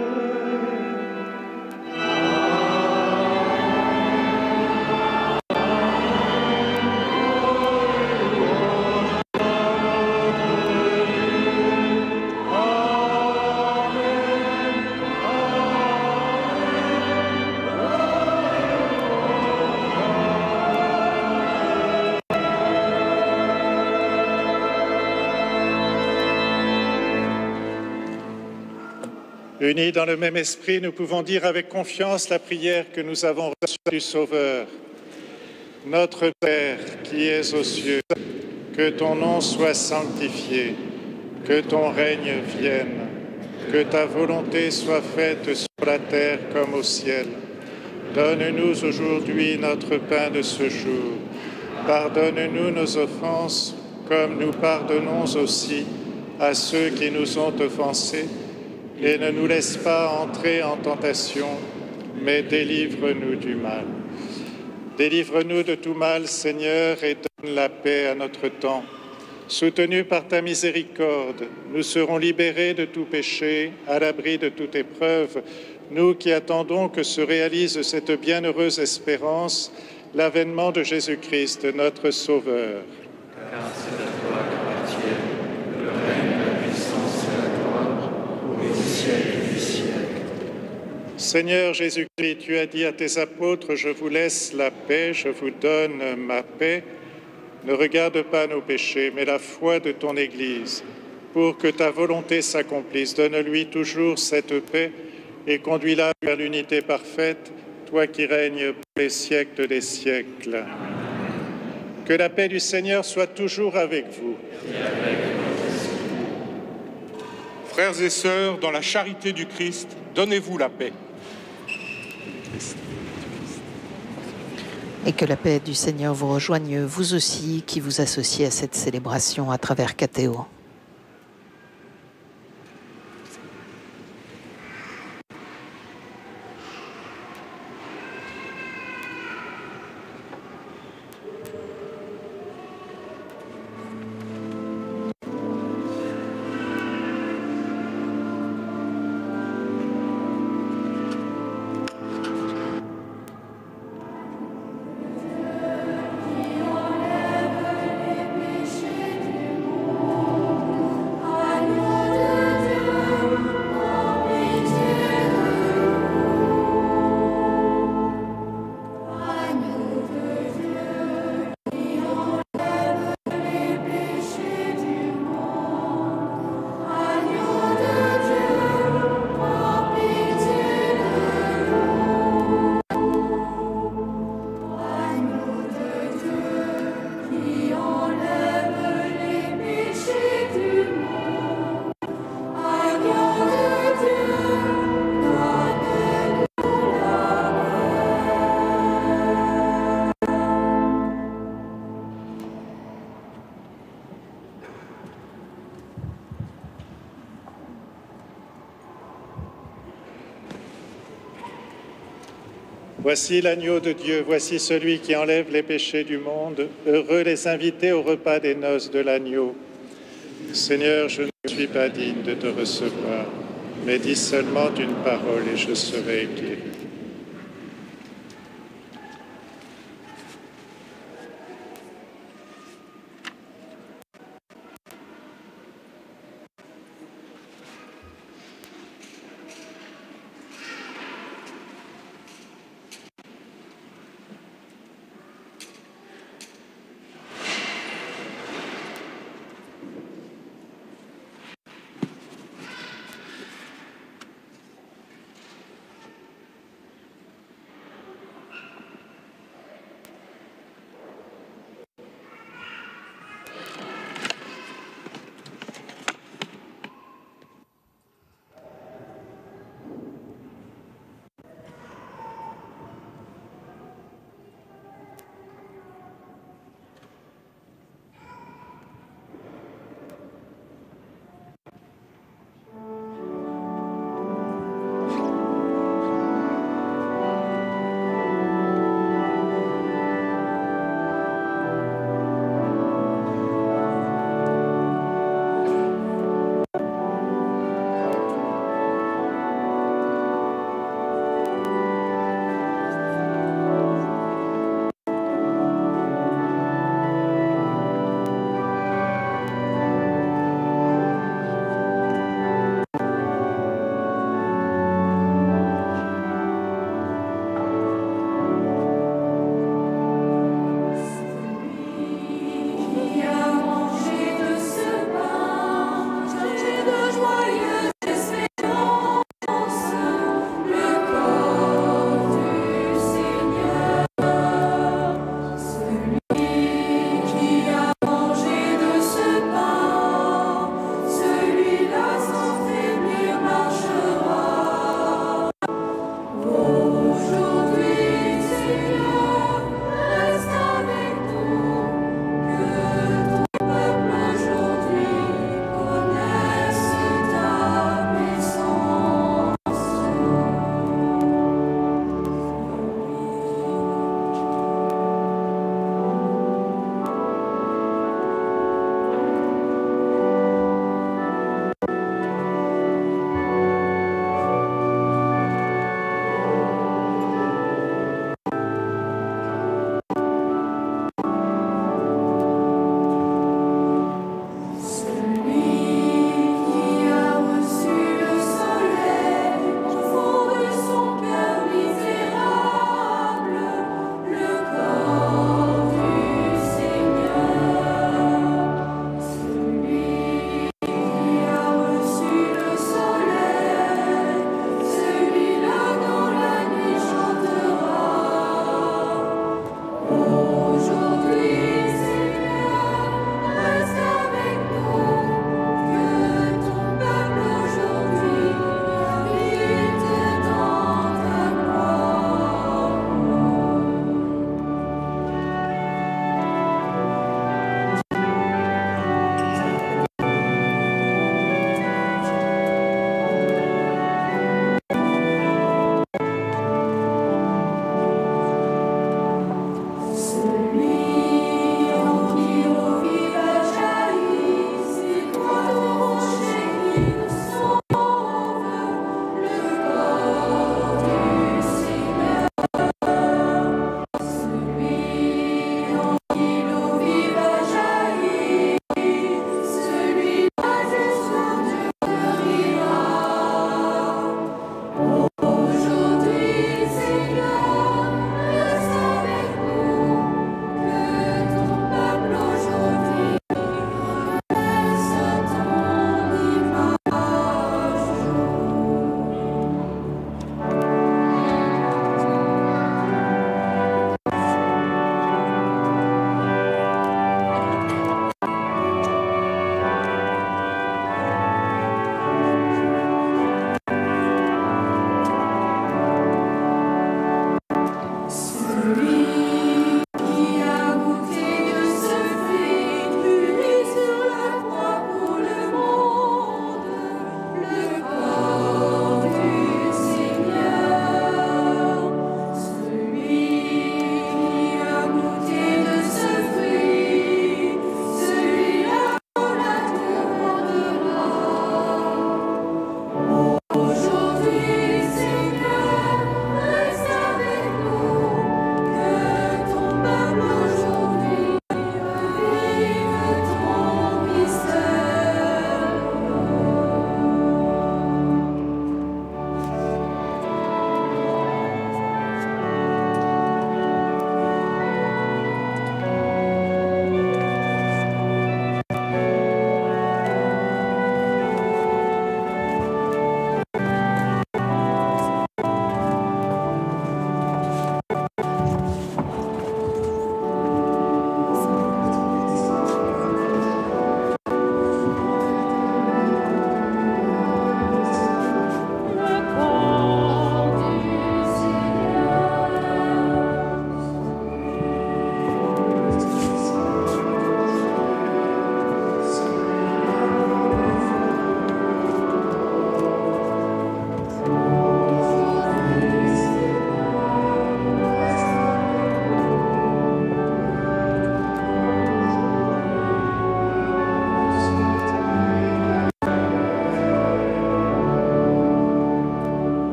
Unis dans le même esprit, nous pouvons dire avec confiance la prière que nous avons reçue du Sauveur. Notre Père qui es aux cieux, que ton nom soit sanctifié, que ton règne vienne, que ta volonté soit faite sur la terre comme au ciel. Donne-nous aujourd'hui notre pain de ce jour. Pardonne-nous nos offenses, comme nous pardonnons aussi à ceux qui nous ont offensés. Et ne nous laisse pas entrer en tentation, mais délivre-nous du mal. Délivre-nous de tout mal, Seigneur, et donne la paix à notre temps, Soutenus par ta miséricorde, nous serons libérés de tout péché, à l'abri de toute épreuve, nous qui attendons que se réalise cette bienheureuse espérance, l'avènement de Jésus-Christ, notre Sauveur. Car c'est à toi qu'appartiennent le règne, la puissance et la gloire, pour les siècles des siècles. Seigneur Jésus-Christ, tu as dit à tes apôtres, je vous laisse la paix, je vous donne ma paix. Ne regarde pas nos péchés, mais la foi de ton Église. Pour que ta volonté s'accomplisse, donne-lui toujours cette paix et conduis-la vers l'unité parfaite, toi qui règnes pour les siècles des siècles. Que la paix du Seigneur soit toujours avec vous. Frères et sœurs, dans la charité du Christ, donnez-vous la paix. Et que la paix du Seigneur vous rejoigne, vous aussi, qui vous associez à cette célébration à travers Catéo. Voici l'agneau de Dieu, voici celui qui enlève les péchés du monde. Heureux les invités au repas des noces de l'agneau. Seigneur, je ne suis pas digne de te recevoir, mais dis seulement une parole et je serai guéri.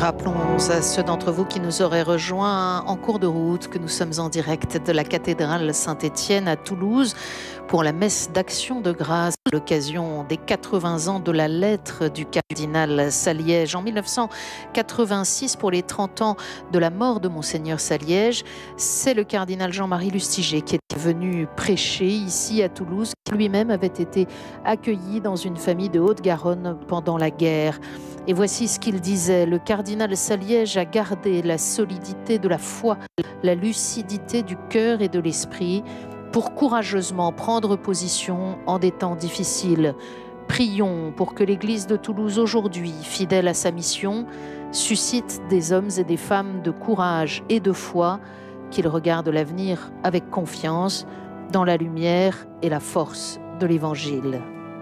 Rappelons à ceux d'entre vous qui nous auraient rejoints en cours de route que nous sommes en direct de la cathédrale Saint-Étienne à Toulouse pour la messe d'action de grâce à l'occasion des quatre-vingts ans de la lettre du cardinal Saliège. En mille neuf cent quatre-vingt-six, pour les trente ans de la mort de Monseigneur Saliège, c'est le cardinal Jean-Marie Lustiger qui est venu prêcher ici à Toulouse, qui lui-même avait été accueilli dans une famille de Haute-Garonne pendant la guerre. Et voici ce qu'il disait: le cardinal Saliège a gardé la solidité de la foi, la lucidité du cœur et de l'esprit pour courageusement prendre position en des temps difficiles. Prions pour que l'Église de Toulouse aujourd'hui, fidèle à sa mission, suscite des hommes et des femmes de courage et de foi, qu'ils regardent l'avenir avec confiance dans la lumière et la force de l'Évangile.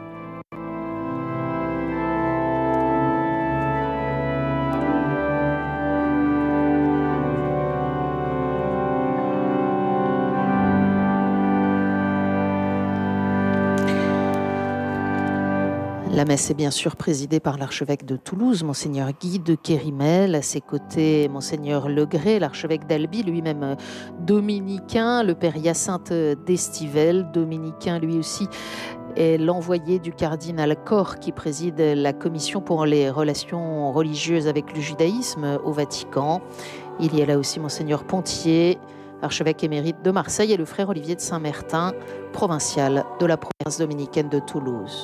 La messe est bien sûr présidée par l'archevêque de Toulouse, Monseigneur Guy de Kérimel. À ses côtés, Monseigneur Legré, l'archevêque d'Albi, lui-même dominicain, le père Hyacinthe d'Estivelle, dominicain lui aussi, est l'envoyé du cardinal Cor qui préside la commission pour les relations religieuses avec le judaïsme au Vatican. Il y a là aussi Monseigneur Pontier, archevêque émérite de Marseille, et le frère Olivier de Saint-Mertin, provincial de la province dominicaine de Toulouse.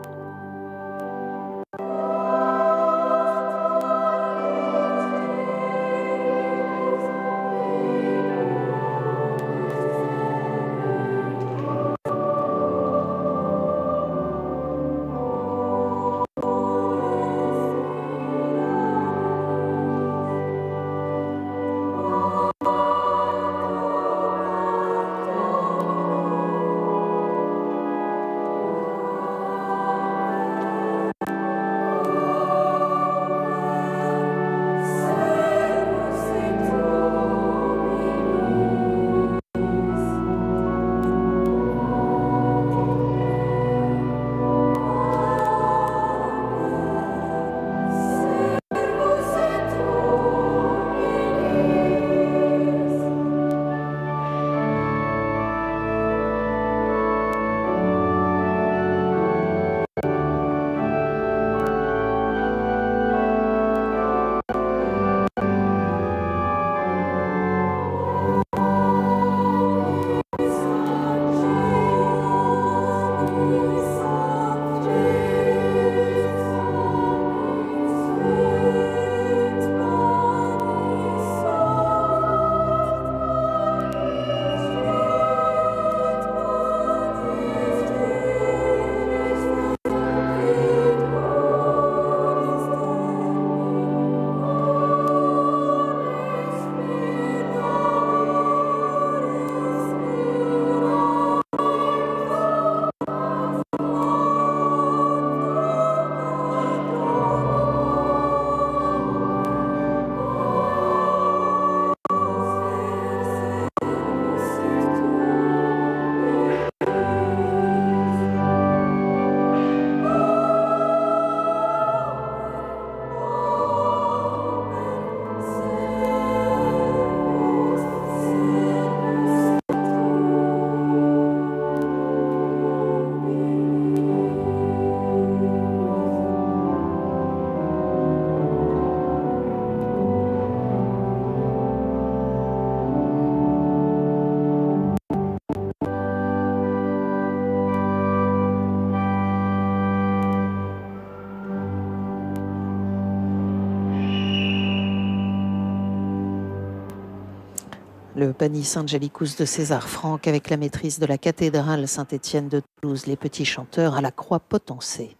Le Panis Angelicus de César Franck avec la maîtrise de la cathédrale Saint-Étienne de Toulouse, les petits chanteurs à la croix potencée.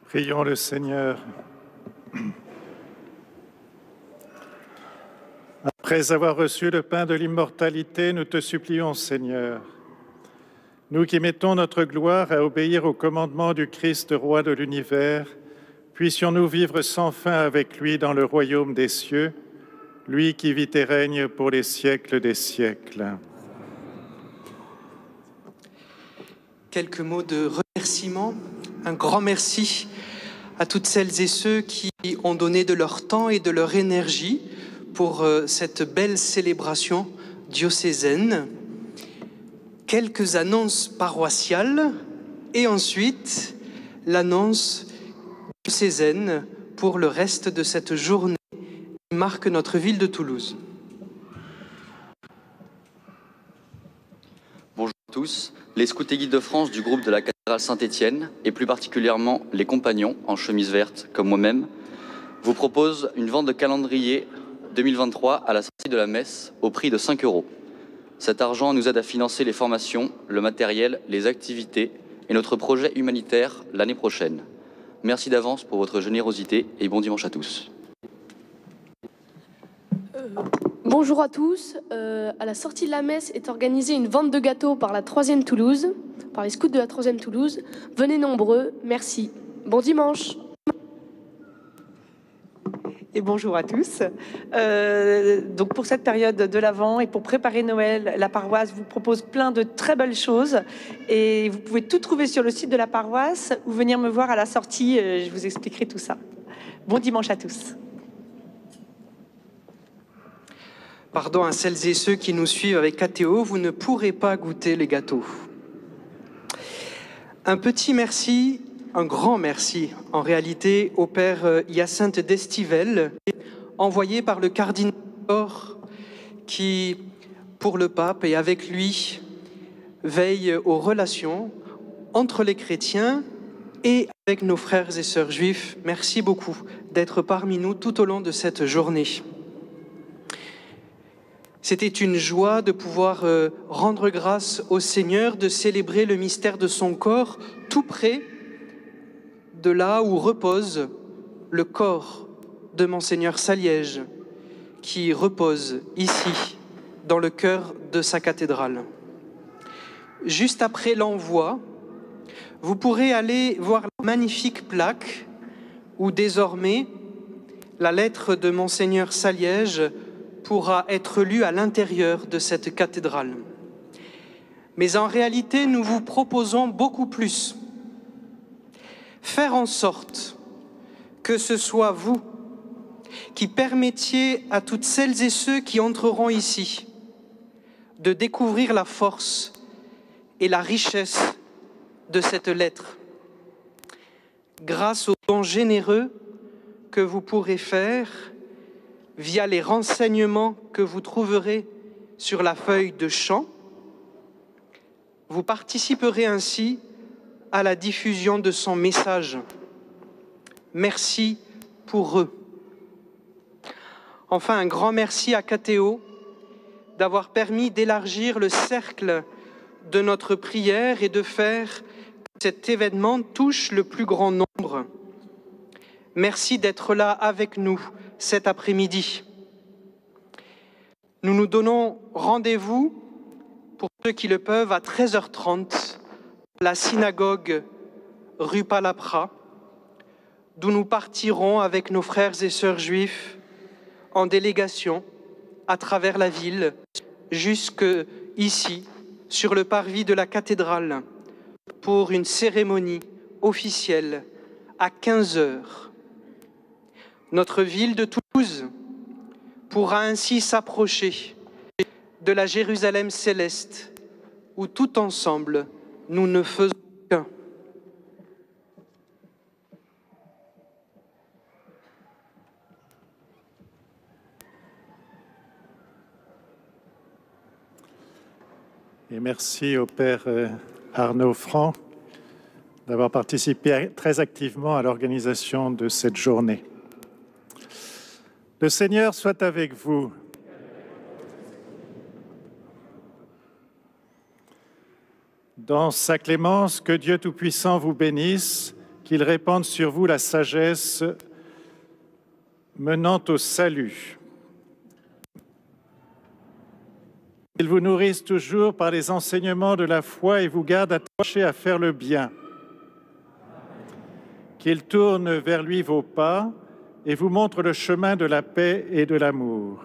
Prions le Seigneur. Après avoir reçu le pain de l'immortalité, nous te supplions, Seigneur, nous qui mettons notre gloire à obéir au commandement du Christ, roi de l'univers, puissions-nous vivre sans fin avec lui dans le royaume des cieux, lui qui vit et règne pour les siècles des siècles. Quelques mots de remerciement, un grand merci à toutes celles et ceux qui ont donné de leur temps et de leur énergie pour cette belle célébration diocésaine. Quelques annonces paroissiales et ensuite l'annonce diocésaine pour le reste de cette journée qui marque notre ville de Toulouse. Bonjour à tous. Les scouts et guides de France du groupe de la cathédrale Saint-Étienne, et plus particulièrement les compagnons en chemise verte comme moi-même, vous proposent une vente de calendrier deux mille vingt-trois à la sortie de la messe au prix de cinq euros. Cet argent nous aide à financer les formations, le matériel, les activités et notre projet humanitaire l'année prochaine. Merci d'avance pour votre générosité et bon dimanche à tous. Euh, bonjour à tous. Euh, à la sortie de la messe est organisée une vente de gâteaux par la troisième Toulouse, par les scouts de la troisième Toulouse. Venez nombreux, merci. Bon dimanche. Et bonjour à tous. Euh, donc pour cette période de l'Avent et pour préparer Noël, la paroisse vous propose plein de très belles choses et vous pouvez tout trouver sur le site de la paroisse ou venir me voir à la sortie, euh, je vous expliquerai tout ça. Bon dimanche à tous. Pardon à celles et ceux qui nous suivent avec K T O, vous ne pourrez pas goûter les gâteaux. Un petit merci. Un grand merci, en réalité, au Père Hyacinthe d'Estivelle, envoyé par le cardinal qui, pour le pape et avec lui, veille aux relations entre les chrétiens et avec nos frères et sœurs juifs. Merci beaucoup d'être parmi nous tout au long de cette journée. C'était une joie de pouvoir rendre grâce au Seigneur, de célébrer le mystère de son corps tout près de là où repose le corps de Monseigneur Saliège, qui repose ici, dans le cœur de sa cathédrale. Juste après l'envoi, vous pourrez aller voir la magnifique plaque où désormais la lettre de Monseigneur Saliège pourra être lue à l'intérieur de cette cathédrale. Mais en réalité, nous vous proposons beaucoup plus. Faire en sorte que ce soit vous qui permettiez à toutes celles et ceux qui entreront ici de découvrir la force et la richesse de cette lettre, grâce aux dons généreux que vous pourrez faire via les renseignements que vous trouverez sur la feuille de chant. Vous participerez ainsi à la diffusion de son message. Merci pour eux. Enfin, un grand merci à K T O d'avoir permis d'élargir le cercle de notre prière et de faire que cet événement touche le plus grand nombre. Merci d'être là avec nous cet après-midi. Nous nous donnons rendez-vous, pour ceux qui le peuvent, à treize heures trente, la synagogue rue Palapra, d'où nous partirons avec nos frères et sœurs juifs en délégation à travers la ville, jusque ici, sur le parvis de la cathédrale, pour une cérémonie officielle à quinze heures. Notre ville de Toulouse pourra ainsi s'approcher de la Jérusalem céleste, où tout ensemble, nous ne faisons qu'un. Et merci au Père Arnaud Franc d'avoir participé très activement à l'organisation de cette journée. Le Seigneur soit avec vous. Dans sa clémence, que Dieu Tout-Puissant vous bénisse, qu'il répande sur vous la sagesse menant au salut. Qu'il vous nourrisse toujours par les enseignements de la foi et vous garde attachés à faire le bien. Qu'il tourne vers lui vos pas et vous montre le chemin de la paix et de l'amour.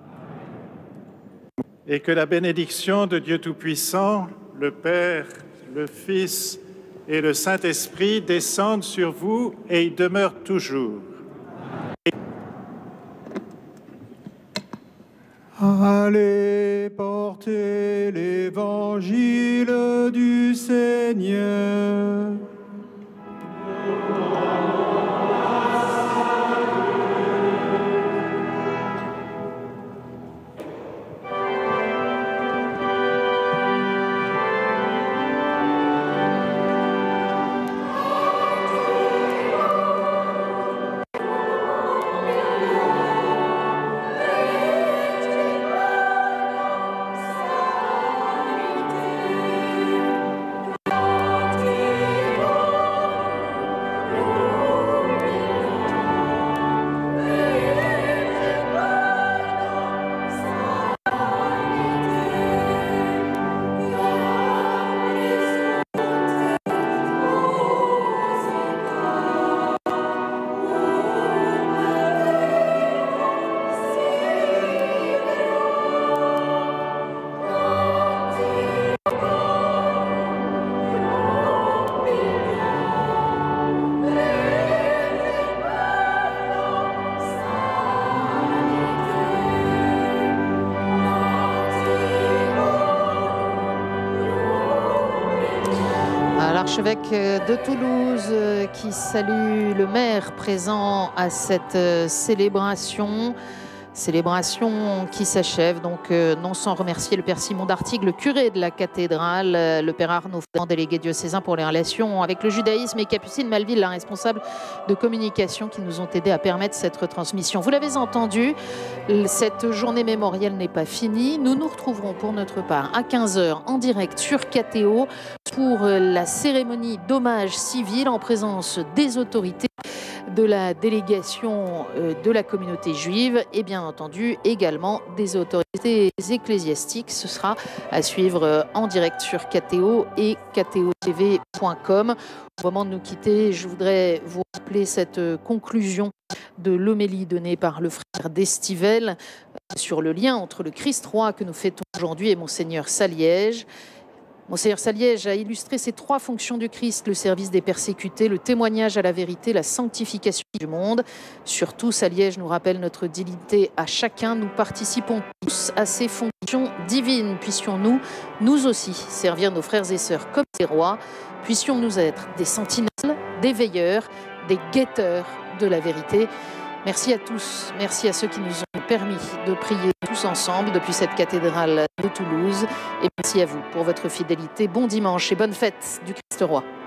Et que la bénédiction de Dieu Tout-Puissant, le Père, le Fils et le Saint-Esprit descendent sur vous et y demeurent toujours. Allez porter l'évangile du Seigneur. L'archevêque de Toulouse qui salue le maire présent à cette célébration. Célébration qui s'achève, donc euh, non sans remercier le Père Simon d'Artigues, le curé de la cathédrale, euh, le Père Arnaud Ferrand, délégué diocésain pour les relations avec le judaïsme, et Capucine Malville, la responsable de communication, qui nous ont aidés à permettre cette retransmission. Vous l'avez entendu, cette journée mémorielle n'est pas finie. Nous nous retrouverons pour notre part à quinze heures en direct sur K T O pour la cérémonie d'hommage civil en présence des autorités, de la délégation de la communauté juive et bien entendu également des autorités ecclésiastiques. Ce sera à suivre en direct sur K T O et K T O T V point com. Au moment de nous quitter, je voudrais vous rappeler cette conclusion de l'homélie donnée par le frère d'Estivelle sur le lien entre le Christ roi que nous fêtons aujourd'hui et Monseigneur Saliège. Monseigneur Saliège a illustré ces trois fonctions du Christ, le service des persécutés, le témoignage à la vérité, la sanctification du monde. Surtout, Saliège nous rappelle notre dignité à chacun. Nous participons tous à ces fonctions divines. Puissions-nous, nous aussi, servir nos frères et sœurs comme des rois. Puissions-nous être des sentinelles, des veilleurs, des guetteurs de la vérité. Merci à tous, merci à ceux qui nous ont permis de prier tous ensemble depuis cette cathédrale de Toulouse. Et merci à vous pour votre fidélité. Bon dimanche et bonne fête du Christ roi.